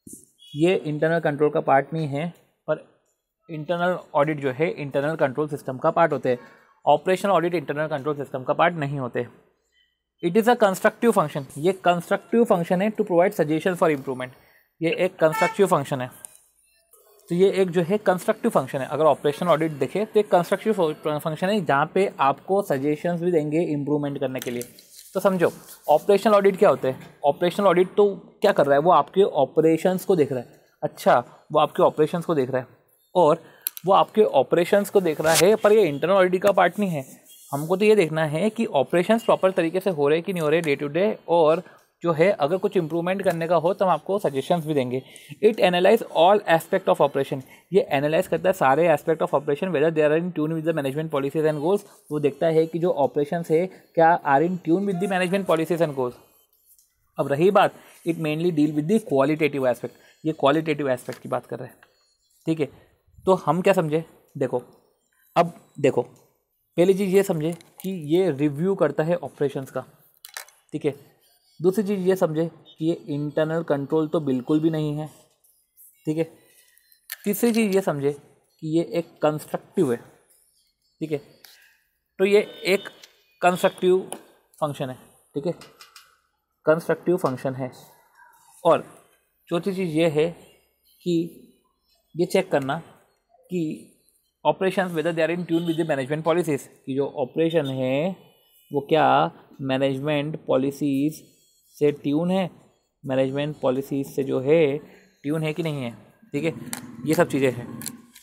ये इंटरनल कंट्रोल का पार्ट नहीं है, पर इंटरनल ऑडिट जो है इंटरनल कंट्रोल सिस्टम का पार्ट होते हैं। Operational audit internal control system का पार्ट नहीं होते। It is a constructive function, ये कंस्ट्रक्टिव फंक्शन है to provide suggestion for improvement, ये एक कंस्ट्रक्टिव फंक्शन है। तो ये एक जो है कंस्ट्रक्टिव फंक्शन है। अगर ऑपरेशनल ऑडिट देखें तो एक कंस्ट्रक्टिव फंक्शन है जहाँ पे आपको सजेशंस भी देंगे इम्प्रूवमेंट करने के लिए। तो समझो ऑपरेशनल ऑडिट क्या होते हैं। ऑपरेशनल ऑडिट तो क्या कर रहा है, वो आपके ऑपरेशंस को देख रहा है। अच्छा, वो आपके ऑपरेशंस को देख रहा है और वो आपके ऑपरेशंस को देख रहा है, पर ये इंटरनल ऑडिट का पार्ट नहीं है। हमको तो ये देखना है कि ऑपरेशंस प्रॉपर तरीके से हो रहे कि नहीं हो रहे डे टू डे, और जो है अगर कुछ इंप्रूवमेंट करने का हो तो हम आपको सजेशंस भी देंगे। It analyse all aspect of operation, ये एनालाइज करता है सारे aspect of operation whether they are in tune with the management policies and goals. वो देखता है कि जो ऑपरेशंस है क्या are in tune with the management policies and goals. अब रही बात, it mainly deal with the qualitative aspect, ये क्वालिटेटिव एस्पेक्ट की बात कर रहे हैं, ठीक है। तो हम क्या समझे, देखो अब देखो पहली चीज़ ये समझे कि ये रिव्यू करता है ऑपरेशंस का, ठीक है। दूसरी चीज़ ये समझे कि ये इंटरनल कंट्रोल तो बिल्कुल भी नहीं है, ठीक है। तीसरी चीज़ ये समझे कि ये एक कंस्ट्रक्टिव है, ठीक है। तो ये एक कंस्ट्रक्टिव फंक्शन है, ठीक है, कंस्ट्रक्टिव फंक्शन है। और चौथी चीज़ ये है कि ये चेक करना कि operations whether they are in tune with the management policies, कि जो ऑपरेशन है वो क्या मैनेजमेंट पॉलिसीज़ से ट्यून है, मैनेजमेंट पॉलिसीज़ से जो है ट्यून है कि नहीं है, ठीक है। ये सब चीज़ें हैं।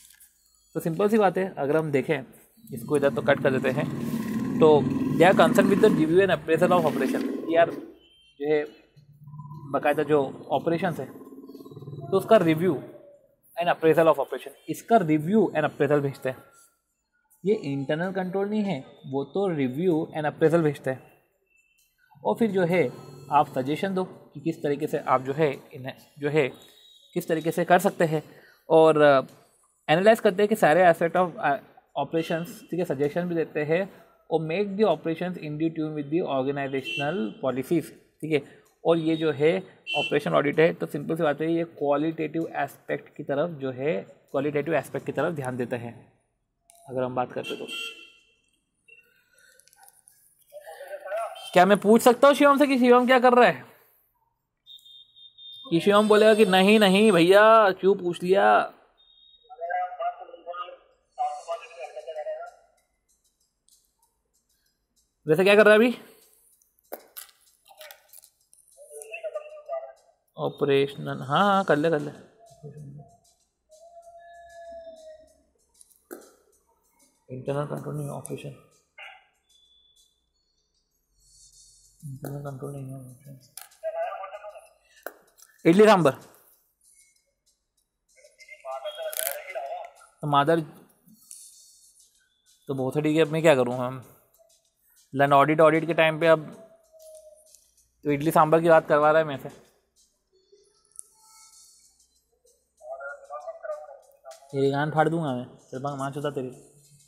तो सिंपल सी बात है, अगर हम देखें इसको इधर तो कट कर देते हैं, तो they are concern with the review and appraisal of operation. यार जो है बाकायदा जो ऑपरेशन है तो उसका review and appraisal of operation, इसका रिव्यू एंड अप्रेजल भेजते हैं। ये इंटरनल कंट्रोल नहीं है, वो तो रिव्यू एंड अप्रेजल भेजते हैं। और फिर जो है आप सजेशन दो कि किस तरीके से आप जो है इन्हें जो है किस तरीके से कर सकते हैं, और एनालाइज करते हैं कि सारे एस्पेक्ट ऑफ ऑपरेशंस, ठीक है, सजेशन भी देते हैं और make the operations in the tune with the organizational policies, ठीक है। और ये जो है ऑपरेशन ऑडिट है, तो सिंपल सी बात है ये क्वालिटेटिव एस्पेक्ट की तरफ जो है क्वालिटेटिव एस्पेक्ट की तरफ ध्यान देते हैं अगर हम बात करते तो। क्या मैं पूछ सकता हूँ शिवम से कि शिवम क्या कर रहा है? कि शिवम बोलेगा कि नहीं नहीं भैया क्यों पूछ लिया? वैसे क्या कर रहा है अभी? ऑपरेशनल, हाँ हाँ कर ले कर ले। इंटरनल कंट्रोल नहीं, ऑपरेशन, इंटरनल कंट्रोल नहीं है। इडली सांबर तो मादर तो बहुत ठीक है। अब मैं क्या करूँ, हम लैंड ऑडिट ऑडिट के टाइम पे अब तो इडली सांबर की बात करवा रहा है मेरे से। तेरी गान फाड़ दूंगा मैं, चल बंग माँ चुता तेरी।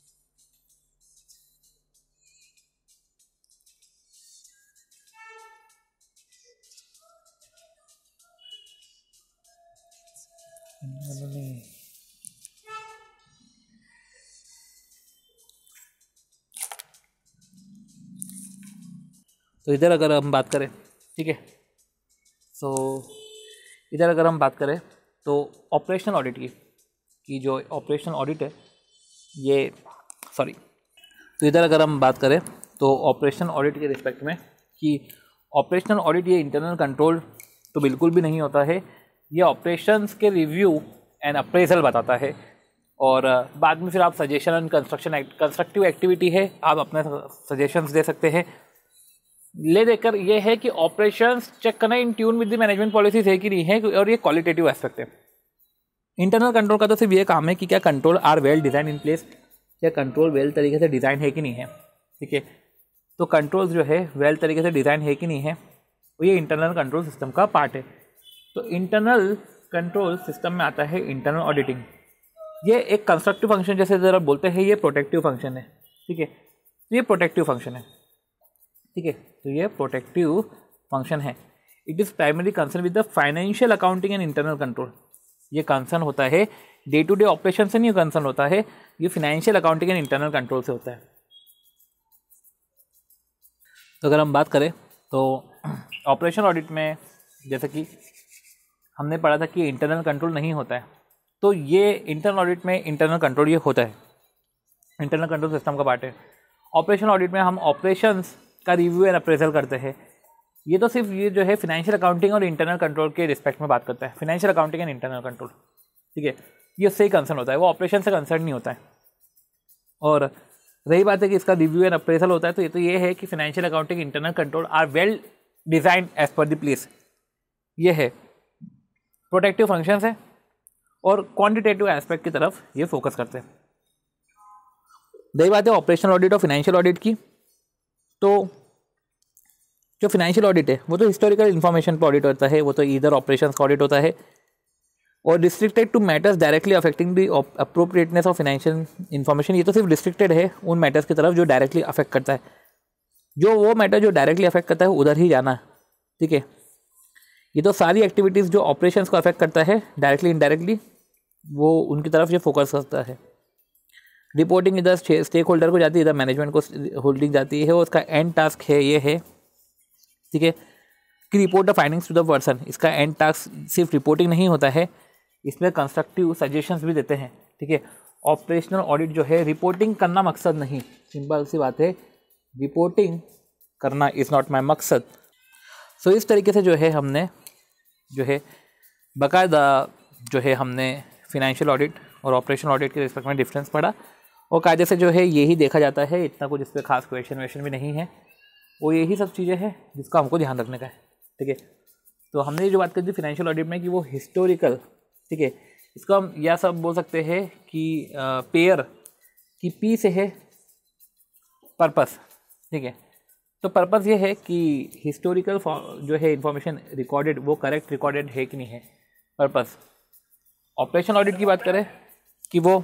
तो इधर अगर हम बात करें, ठीक है, सो इधर अगर हम बात करें तो ऑपरेशनल ऑडिट की कि जो ऑपरेशनल ऑडिट है ये सॉरी तो इधर अगर हम बात करें तो ऑपरेशनल ऑडिट के रिस्पेक्ट में कि ऑपरेशनल ऑडिट ये इंटरनल कंट्रोल तो बिल्कुल भी नहीं होता है। ये ऑपरेशंस के रिव्यू एंड अप्रेजल बताता है और बाद में फिर आप suggestion and construction constructive activity है, आप अपने सजेशंस दे सकते हैं। ले देकर ये है कि ऑपरेशंस चेक करना in tune with the management policies है कि नहीं है, और ये क्वालिटेटिव एस्पेक्ट है। इंटरनल कंट्रोल का तो सिर्फ ये काम है कि क्या control are well design in place, क्या कंट्रोल वेल तरीके से डिज़ाइन है कि नहीं है, ठीक है। तो कंट्रोल जो है वेल तरीके से डिज़ाइन है कि नहीं है, वो ये इंटरनल कंट्रोल सिस्टम का पार्ट है। तो इंटरनल कंट्रोल सिस्टम में आता है इंटरनल ऑडिटिंग। ये एक कंस्ट्रक्टिव फंक्शन जैसे ज़रा बोलते हैं, ये प्रोटेक्टिव फंक्शन है, ठीक है। तो ये प्रोटेक्टिव फंक्शन है, ठीक है। तो ये प्रोटेक्टिव फंक्शन है। It is primary concern with the financial accounting and internal control. ये कंसर्न होता है डे टू डे ऑपरेशन से नहीं कंसर्न होता है, ये financial accounting and internal control से होता है। तो अगर हम बात करें तो ऑपरेशन ऑडिट में जैसे कि हमने पढ़ा था कि इंटरनल कंट्रोल नहीं होता है, तो ये इंटरनल ऑडिट में इंटरनल कंट्रोल ये होता है, इंटरनल कंट्रोल सिस्टम का पार्ट है। ऑपरेशन ऑडिट में हम ऑपरेशंस का रिव्यू एंड अप्रेजल करते हैं। ये तो सिर्फ ये जो है फाइनेंशियल अकाउंटिंग और इंटरनल कंट्रोल के रिस्पेक्ट में बात करता है, financial accounting and internal control, ठीक है। ये उससे ही कंसर्न होता है, वो ऑपरेशन से कंसर्न नहीं होता है। और रही बात है कि इसका रिव्यू एंड अप्रेजल होता है, तो ये तो ये है कि financial accounting internal control are well design as per the place. ये है प्रोटेक्टिव फंक्शंस है और क्वांटिटेटिव एस्पेक्ट की तरफ ये फोकस करते हैं। रही बात है ऑपरेशनल ऑडिट और फाइनेंशियल ऑडिट की, तो जो फाइनेंशियल ऑडिट है वो तो हिस्टोरिकल इन्फॉर्मेशन पर ऑडिट होता है, वो तो इधर ऑपरेशंस का ऑडिट होता है और restricted to matters directly affecting the appropriateness of financial information. ये तो सिर्फ रिस्ट्रिक्टेड है उन मैटर्स की तरफ जो डायरेक्टली अफेक्ट करता है, जो वो मैटर जो डायरेक्टली अफेक्ट करता है उधर ही जाना, ठीक है। ये तो सारी एक्टिविटीज़ जो ऑपरेशंस को अफेक्ट करता है डायरेक्टली इनडायरेक्टली, वो उनकी तरफ ये फोकस करता है। रिपोर्टिंग इधर स्टेक होल्डर को जाती है, इधर मैनेजमेंट को होल्डिंग जाती है, और उसका एंड टास्क है ये है, ठीक है, कि report the findings to the person. इसका एंड टास्क सिर्फ रिपोर्टिंग नहीं होता है, इसमें कंस्ट्रक्टिव सजेशंस भी देते हैं, ठीक है। ऑपरेशनल ऑडिट जो है रिपोर्टिंग करना मकसद नहीं, सिंपल सी बात है, रिपोर्टिंग करना इज़ नॉट माई मकसद। सो इस तरीके से जो है हमने जो है बाकायदा जो है हमने फाइनेंशियल ऑडिट और ऑपरेशनल ऑडिट के रिस्पेक्ट में डिफरेंस पढ़ा, और कायदे से जो है यही देखा जाता है, इतना कुछ इस पर खास क्वेश्चन वेश्चन भी नहीं है, वो यही सब चीज़ें हैं जिसका हमको ध्यान रखने का है, ठीक है। तो हमने जो बात करी थी फाइनेंशियल ऑडिट में कि वो हिस्टोरिकल, ठीक है, इसको हम यह सब बोल सकते हैं कि पेयर की पी से है पर्पस, ठीक है। तो पर्पस ये है कि हिस्टोरिकल जो है इंफॉर्मेशन रिकॉर्डेड वो करेक्ट रिकॉर्डेड है कि नहीं है, पर्पस। ऑपरेशन ऑडिट की बात करें कि वो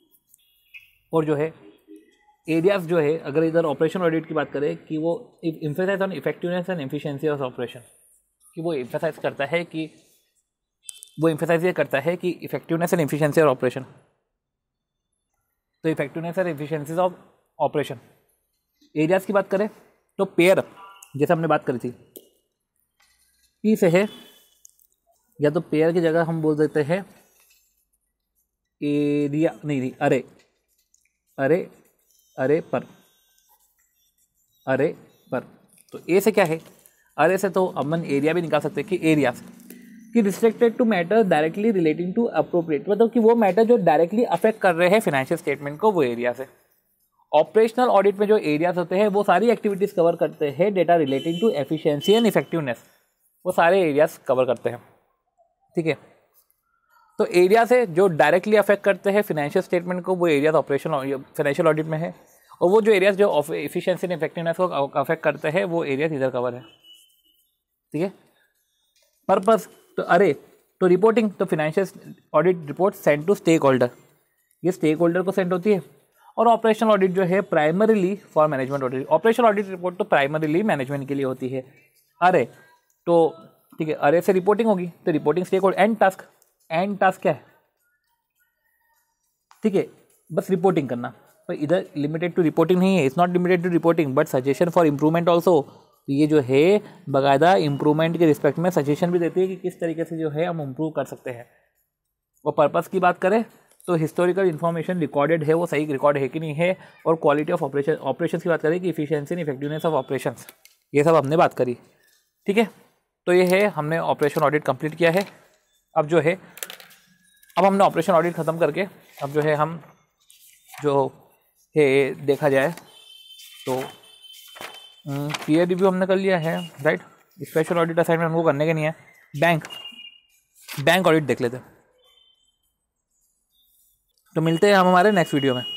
और जो है एरियाज जो है, अगर इधर ऑपरेशन ऑडिट की बात करें कि वो emphasise on effectiveness and efficiency of operation, कि वो एम्फेसाइज करता है कि वो एम्फेसाइज ये करता है कि effectiveness and efficiency of operation. तो effectiveness and efficiency of operation. Areas की बात करें तो पेयर, जैसे हमने बात करी थी, पी से है, या तो पेयर की जगह हम बोल देते हैं एरिया, नहीं नहीं अरे अरे अरे पर अरे पर तो ए से क्या है, अरे से तो अपन एरिया भी निकाल सकते हैं कि एरियाज कि restricted to matter directly relating to appropriate, मतलब कि वो मैटर जो डायरेक्टली अफेक्ट कर रहे हैं फाइनेंशियल स्टेटमेंट को, वो एरिया से, ऑपरेशनल ऑडिट में जो एरियाज होते हैं वो सारी एक्टिविटीज़ कवर करते हैं data relating to efficiency and effectiveness, वो सारे एरियाज कवर करते हैं। ठीक है, तो एरिया से जो डायरेक्टली अफेक्ट करते हैं फाइनेंशियल स्टेटमेंट को, वो एरियाज ऑपरेशन फाइनेंशियल ऑडिट में है, और वो जो एरियाज जो एफिशिएंसी एंड इफेक्टिवनेस को अफेक्ट करते हैं वो एरियाज इधर कवर है। ठीक है, पर्पस तो अरे तो रिपोर्टिंग तो financial audit report send to stakeholder, ये स्टेक होल्डर को सेंड होती है। और ऑपरेशनल ऑडिट जो है primarily for management audit, operational audit report तो प्राइमरीली मैनेजमेंट के लिए होती है। अरे तो ठीक है, अरे से रिपोर्टिंग होगी तो reporting stakeholder, end task, end task क्या है? ठीक है, बस रिपोर्टिंग करना, पर इधर लिमिटेड टू रिपोर्टिंग नहीं है, it's not limited to reporting but suggestion for improvement also. तो ये जो है बाकायदा इम्प्रूवमेंट के रिस्पेक्ट में सजेशन भी देती है कि किस तरीके से जो है हम इम्प्रूव कर सकते हैं। और पर्पस की बात करें तो हिस्टोरिकल इन्फॉर्मेशन रिकॉर्डेड है वो सही रिकॉर्ड है कि नहीं है, और क्वालिटी ऑफ ऑपरेशन ऑपरेशन की बात करें कि efficiency and effectiveness of operations, ये सब हमने बात करी। ठीक है, तो ये है हमने ऑपरेशन ऑडिट कंप्लीट किया है। अब जो है अब हमने ऑपरेशन ऑडिट ख़त्म करके अब जो है हम जो है देखा जाए तो पीयर रिव्यू हमने कर लिया है, राइट। स्पेशल ऑडिट असाइनमेंट हमको करने के नहीं है। बैंक बैंक ऑडिट देख लेते हैं। तो मिलते हैं हम हमारे नेक्स्ट वीडियो में।